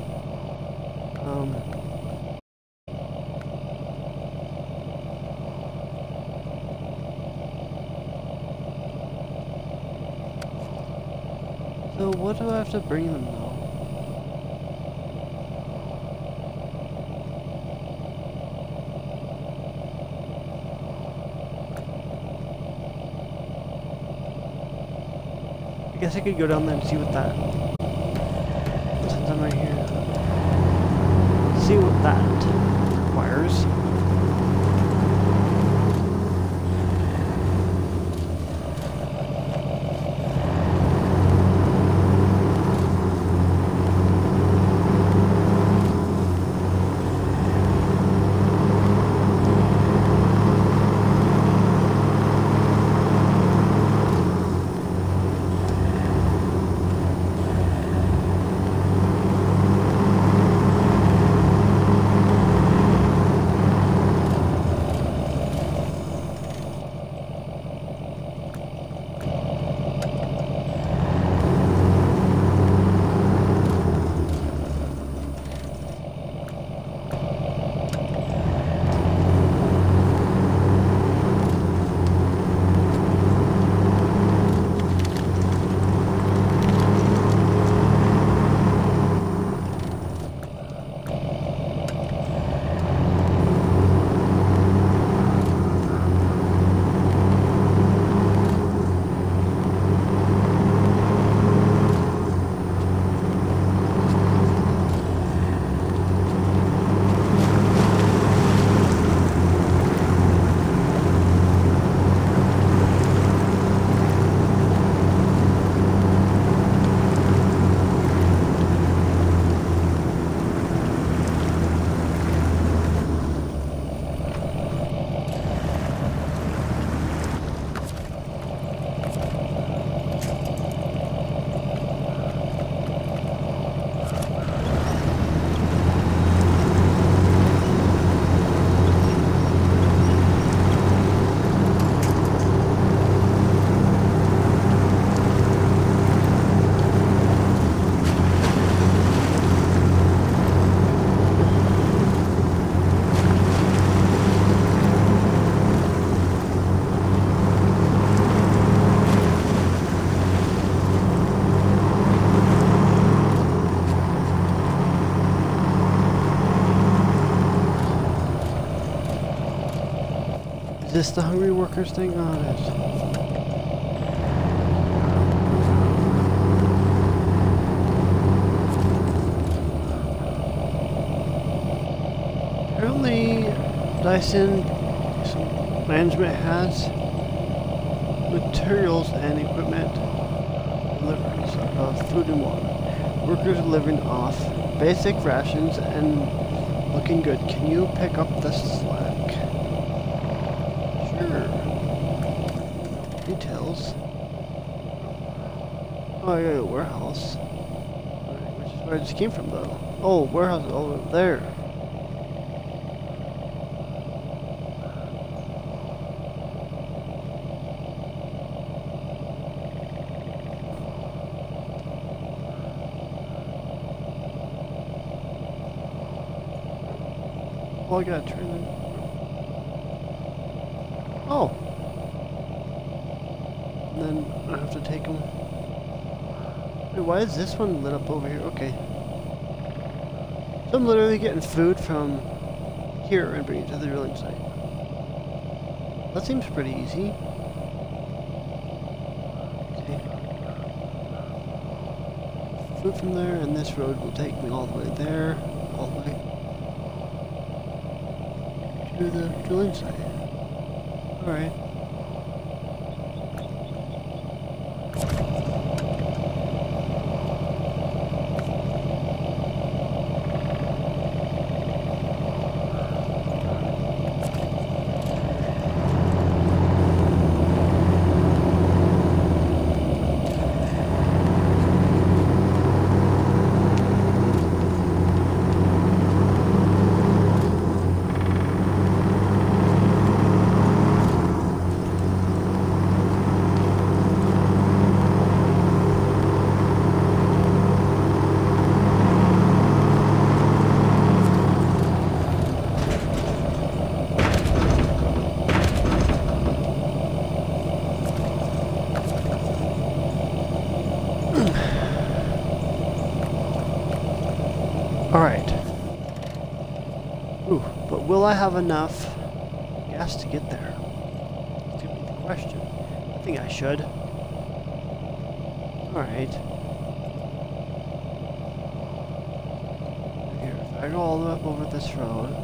So what do I have to bring them though? I guess I could go down there and see what that... Since I'm right here. See what that requires. Is this the hungry workers thing? Oh, it is. Apparently, Dyson management has materials and equipment deliveries of food and water. Workers are living off basic rations and looking good. Can you pick up the slack? Sure. Details. Oh, I got a warehouse. Alright, which is where I just came from though. Oh, warehouse over there. Oh, I gotta turn them. Oh! And then I have to take them. Wait, why is this one lit up over here? Okay. So I'm literally getting food from here and bringing it to the drilling site. That seems pretty easy. Okay. Food from there, and this road will take me all the way there, all the way to the drilling site. Alright. Alright. Ooh, but will I have enough gas to get there? That's gonna be the question. I think I should. Alright. Here, if I go all the way up over this road.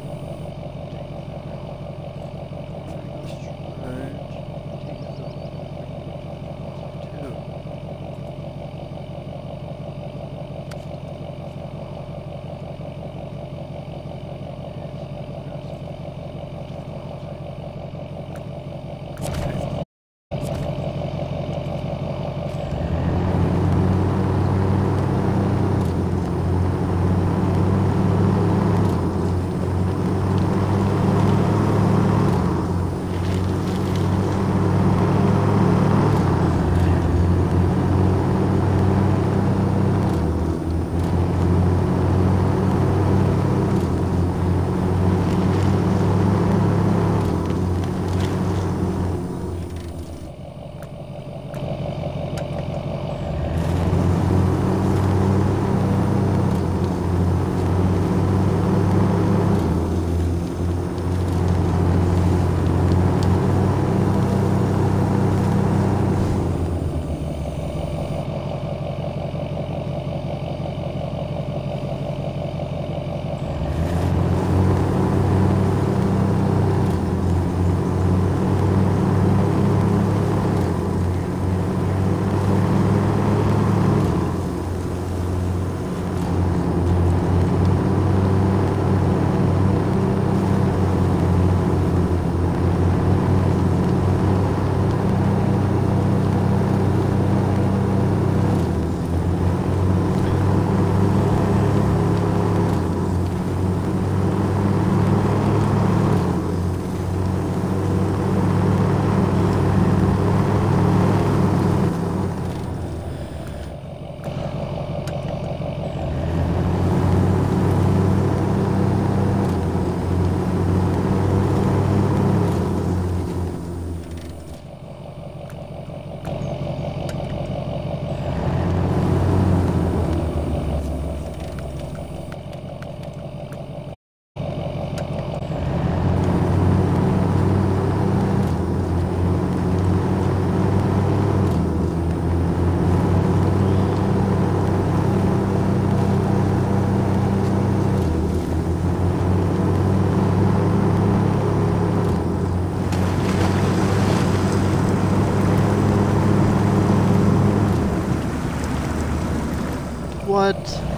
What?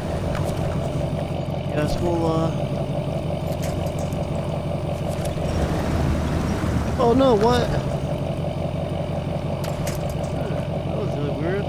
Guess we'll, Oh no, what? That was really weird.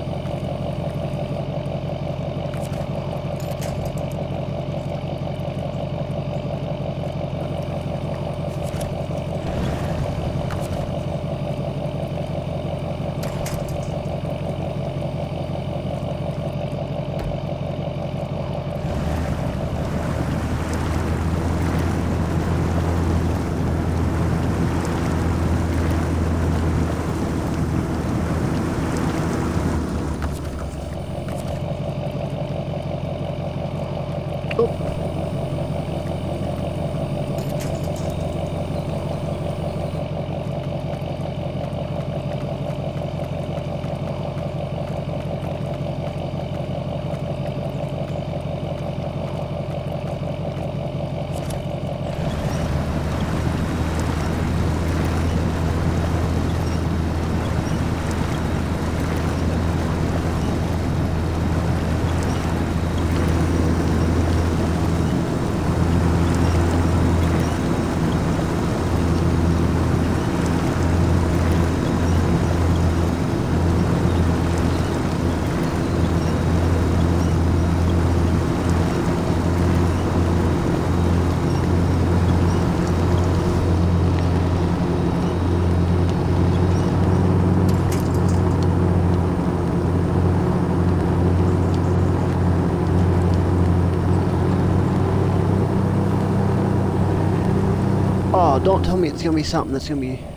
Oh, don't tell me it's gonna be something that's gonna be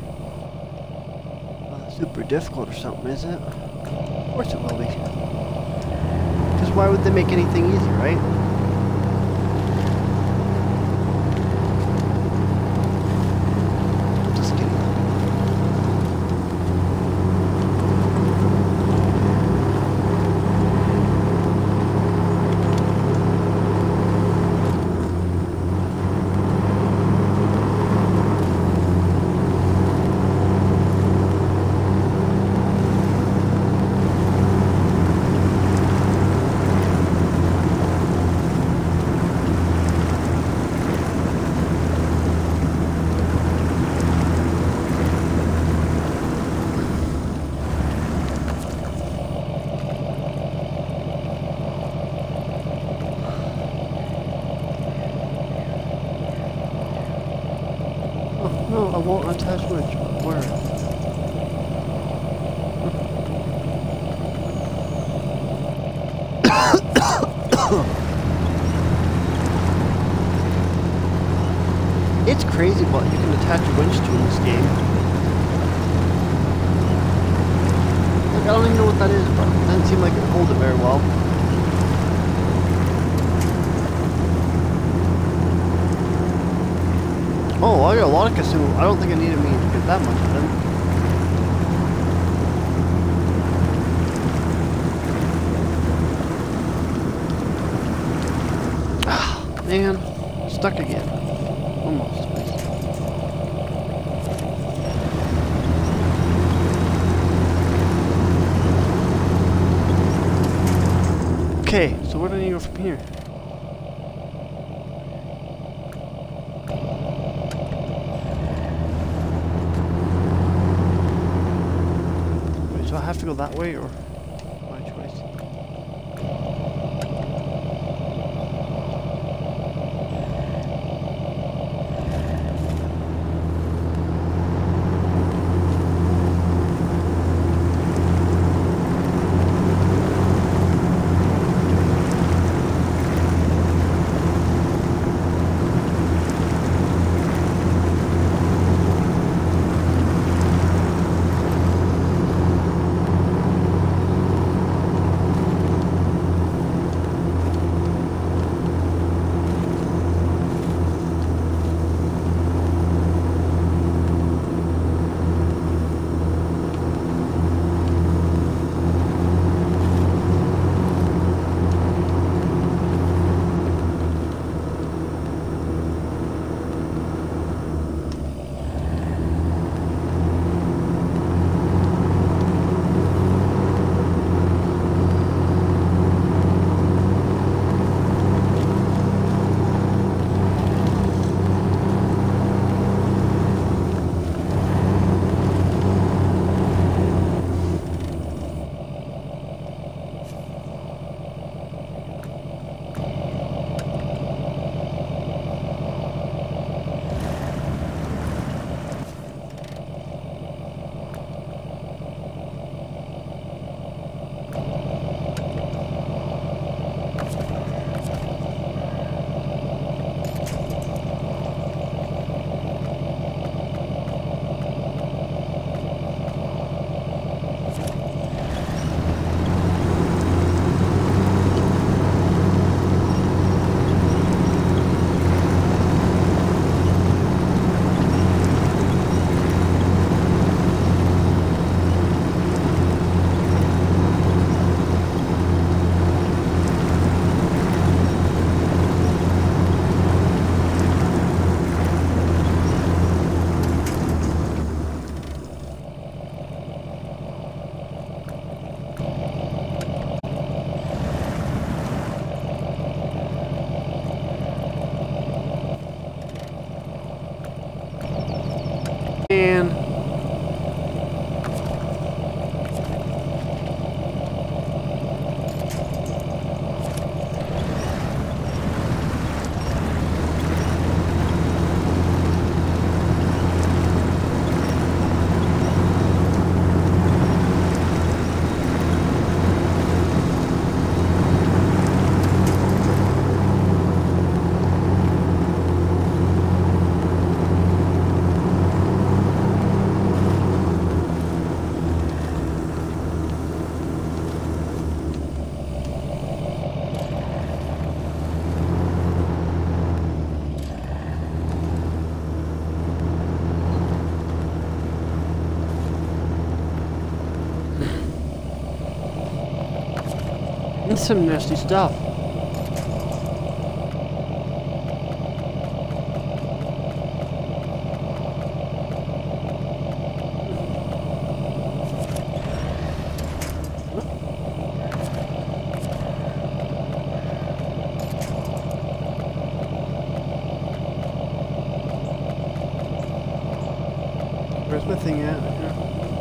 super difficult or something, is it? Of course it will be. Because why would they make anything easy, right? I'm just kidding. No, I won't untouch which. Where? It's crazy what you can attach a winch to in this game. Like, I don't even know what that is, but it doesn't seem like it will hold it very well. Oh, I got a lot of consumables. I don't think I needed me to get that much of them. Ah, man. Stuck again. Almost. Okay, so where do I need to go from here? Do I have to go that way, or my choice? That's some nasty stuff. Where's my thing at? Here.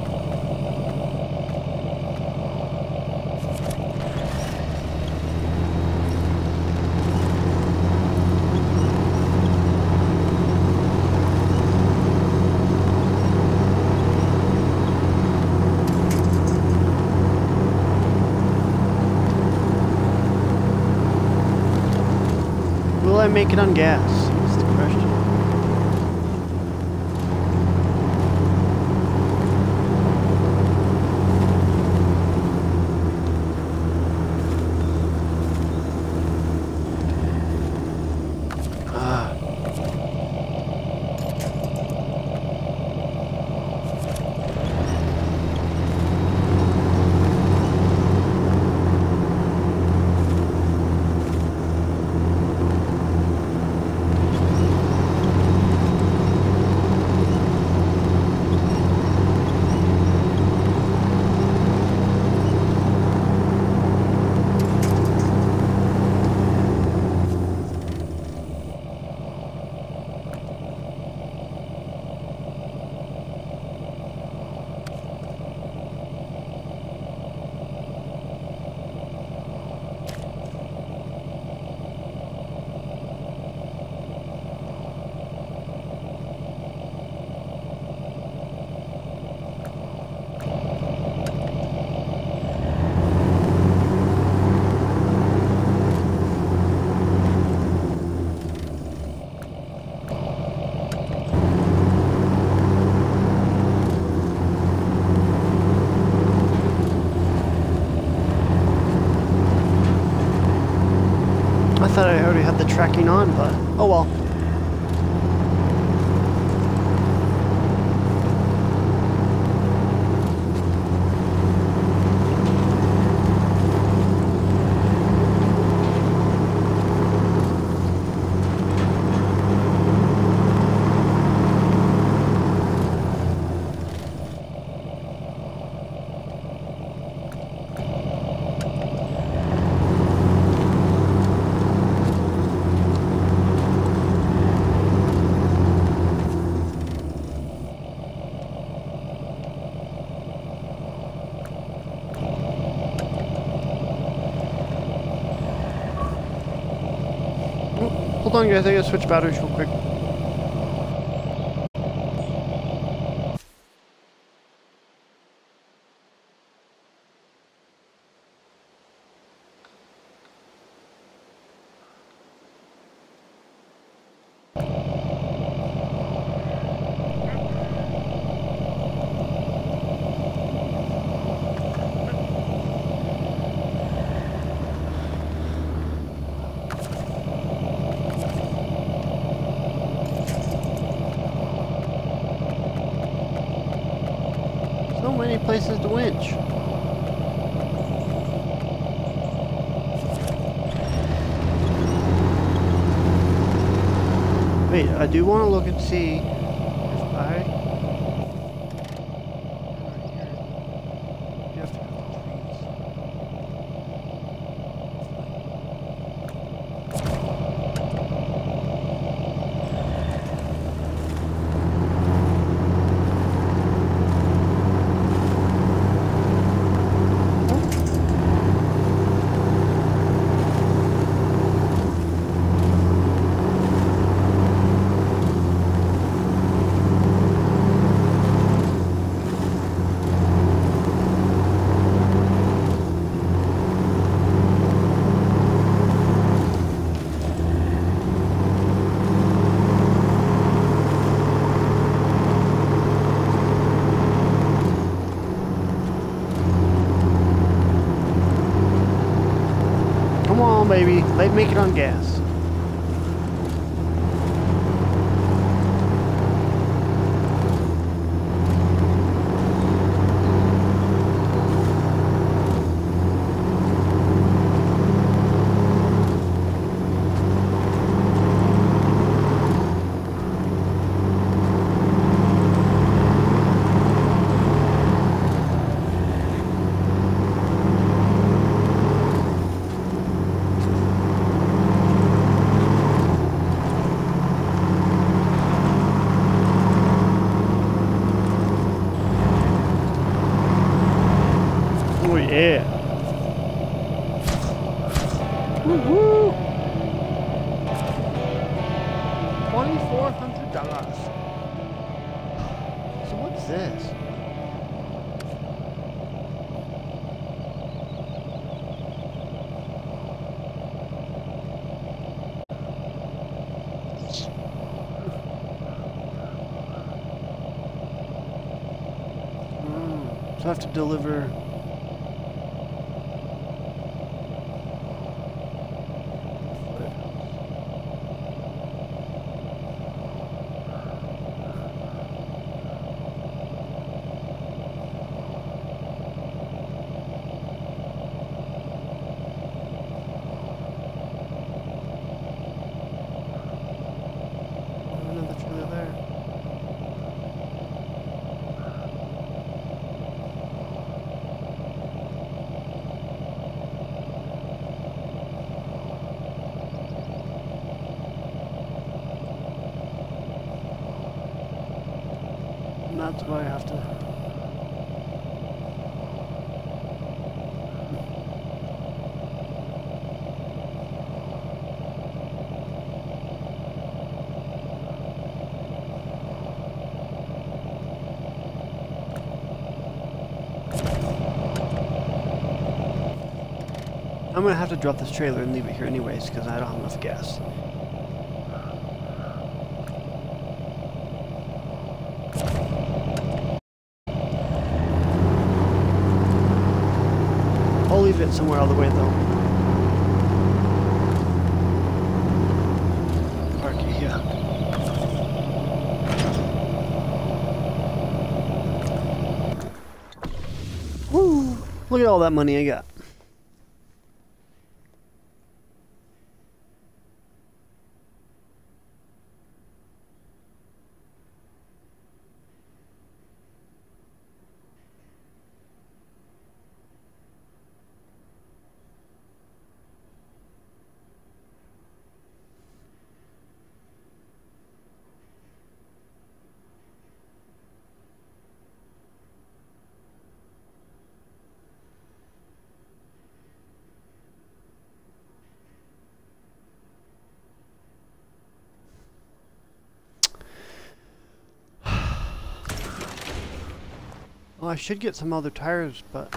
Will I make it on gas? That's the question. I thought I already had the tracking on, but oh well. Hold on guys, I gotta switch batteries real quick. So many places to winch. Wait, I do want to look and see if I... You have to go to the trees. Come on, baby. Let's make it on gas. Yeah. Woo-hoo! $2,400. So what's this? So I have to deliver. Another trailer there. And that's why I have to. I'm gonna have to drop this trailer and leave it here anyways because I don't have enough gas. I'll leave it somewhere out of the way though. Park it here. Woo! Look at all that money I got. Well, I should get some other tires, but...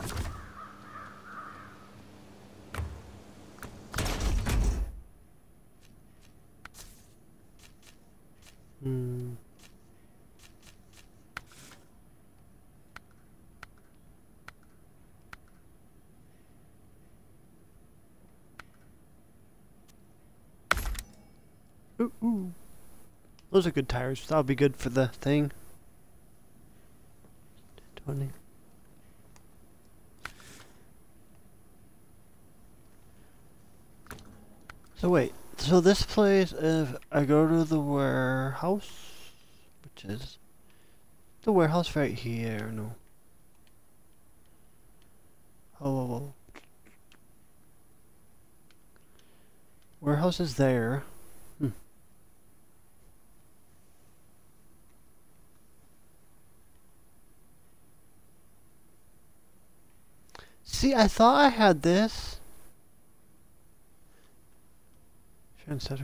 Ooh. Those are good tires. That'll be good for the thing. 20. So wait. So this place, if I go to the warehouse, which is the warehouse right here, no. Oh. Warehouse is there. See, I thought I had this. Trendsetter.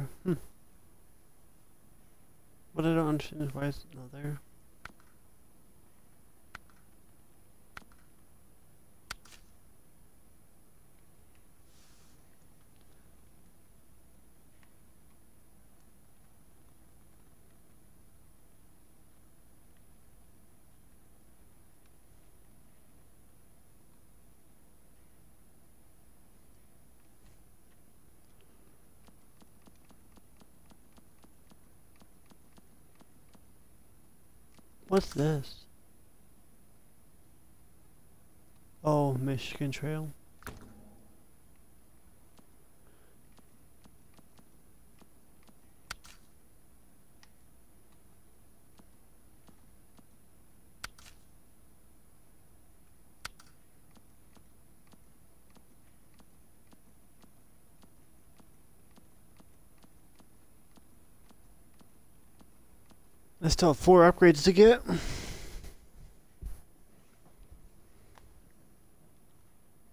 What I don't understand is why it's not there. What's this? Oh, Michigan Trail. I still have 4 upgrades to get.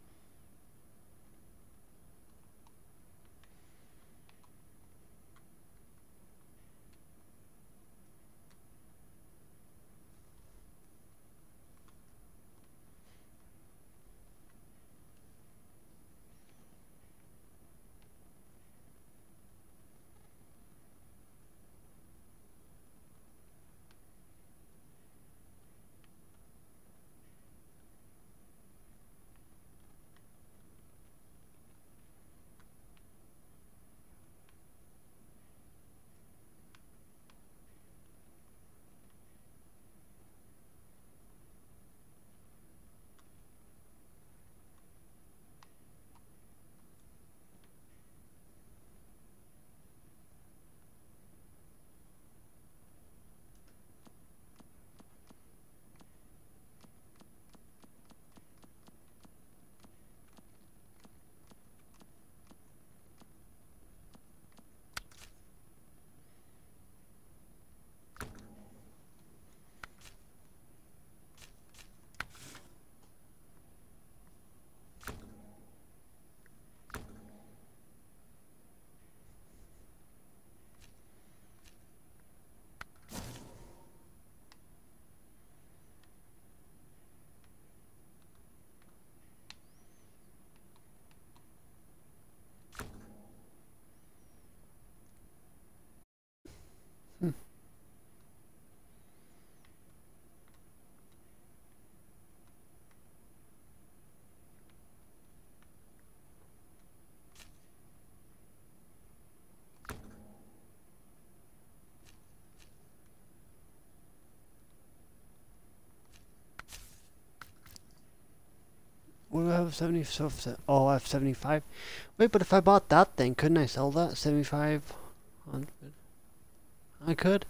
what do I have? 70. So oh, I have 75. Wait, but if I bought that thing, couldn't I sell that? 7,500. I could.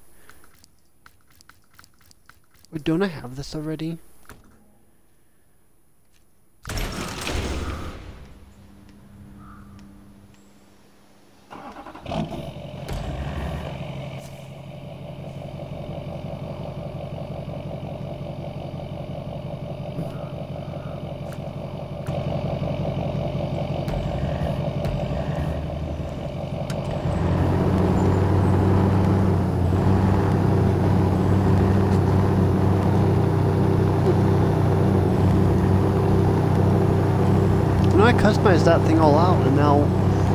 Wait, don't I have this already? I customized that thing all out, and now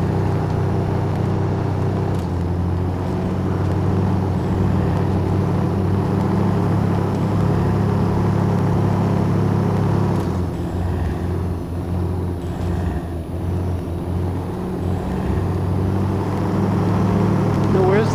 no, where's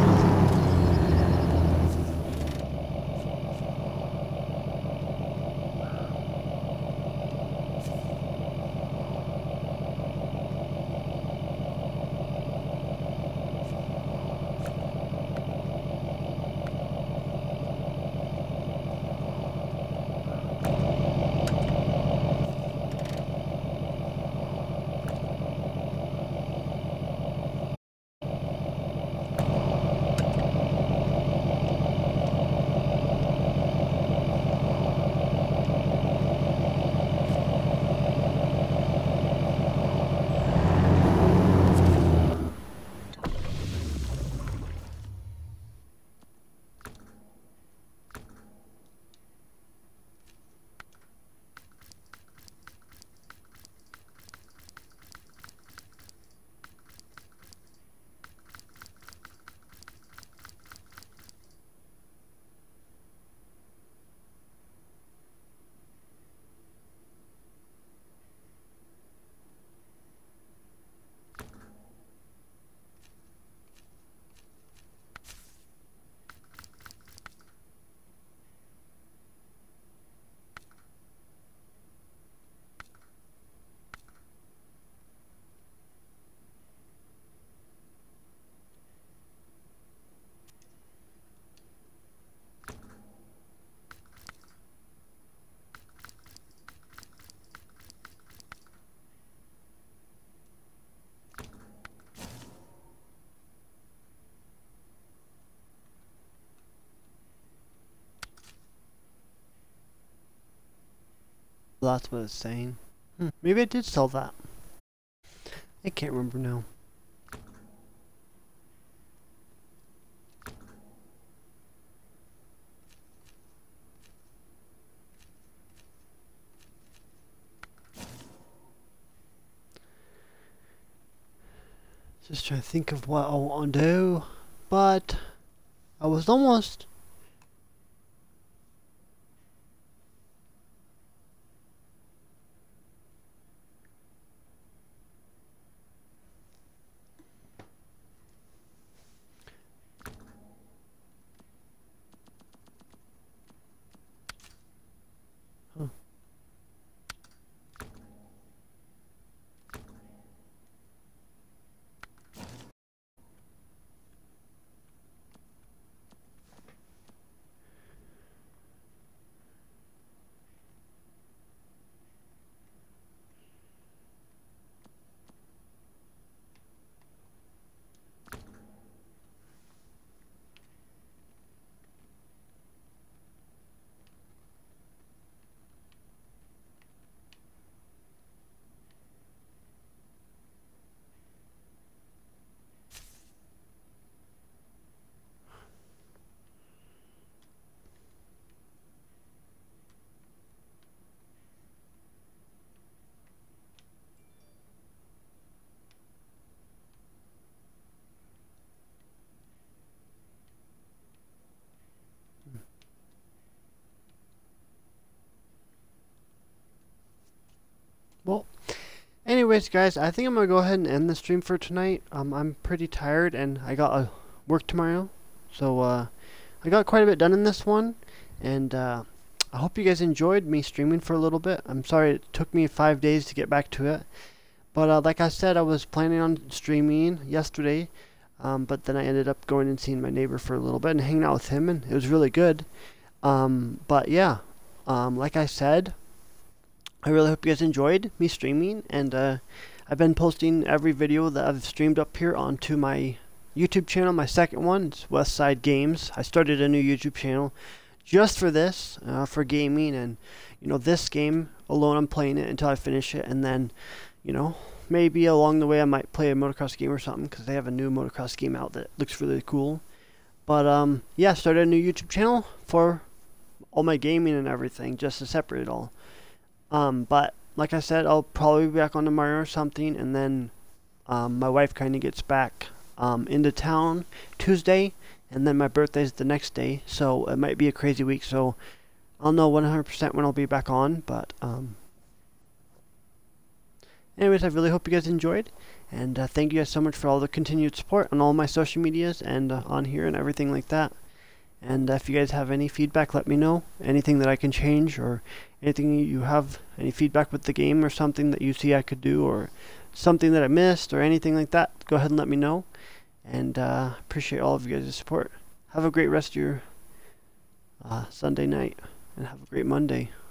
that's what it's saying. Maybe I did sell that. I can't remember now. Just trying to think of what I want to do, but I was almost. Well, anyways, guys, I think I'm gonna go ahead and end the stream for tonight. I'm pretty tired, and I got work tomorrow, so I got quite a bit done in this one, and I hope you guys enjoyed me streaming for a little bit. I'm sorry it took me 5 days to get back to it. But like I said, I was planning on streaming yesterday. But then I ended up going and seeing my neighbor for a little bit and hanging out with him, and it was really good. But yeah, like I said, I really hope you guys enjoyed me streaming, and I've been posting every video that I've streamed up here onto my YouTube channel. My second one, it's Westside Games. I started a new YouTube channel just for this, for gaming, and this game alone. I'm playing it until I finish it, and then maybe along the way I might play a motocross game or something, because they have a new motocross game out that looks really cool. But yeah, started a new YouTube channel for all my gaming and everything, just to separate it all. But like I said, I'll probably be back on tomorrow or something, and then my wife kind of gets back into town Tuesday, and then my birthday's the next day, so it might be a crazy week. So I'll know 100% when I'll be back on. But anyways, I really hope you guys enjoyed, and thank you guys so much for all the continued support on all my social medias and on here and everything like that. And if you guys have any feedback, let me know. Anything that I can change, or anything you have, any feedback with the game, or something that you see I could do, or something that I missed, or anything like that, go ahead and let me know. And appreciate all of you guys' support. Have a great rest of your Sunday night, and have a great Monday.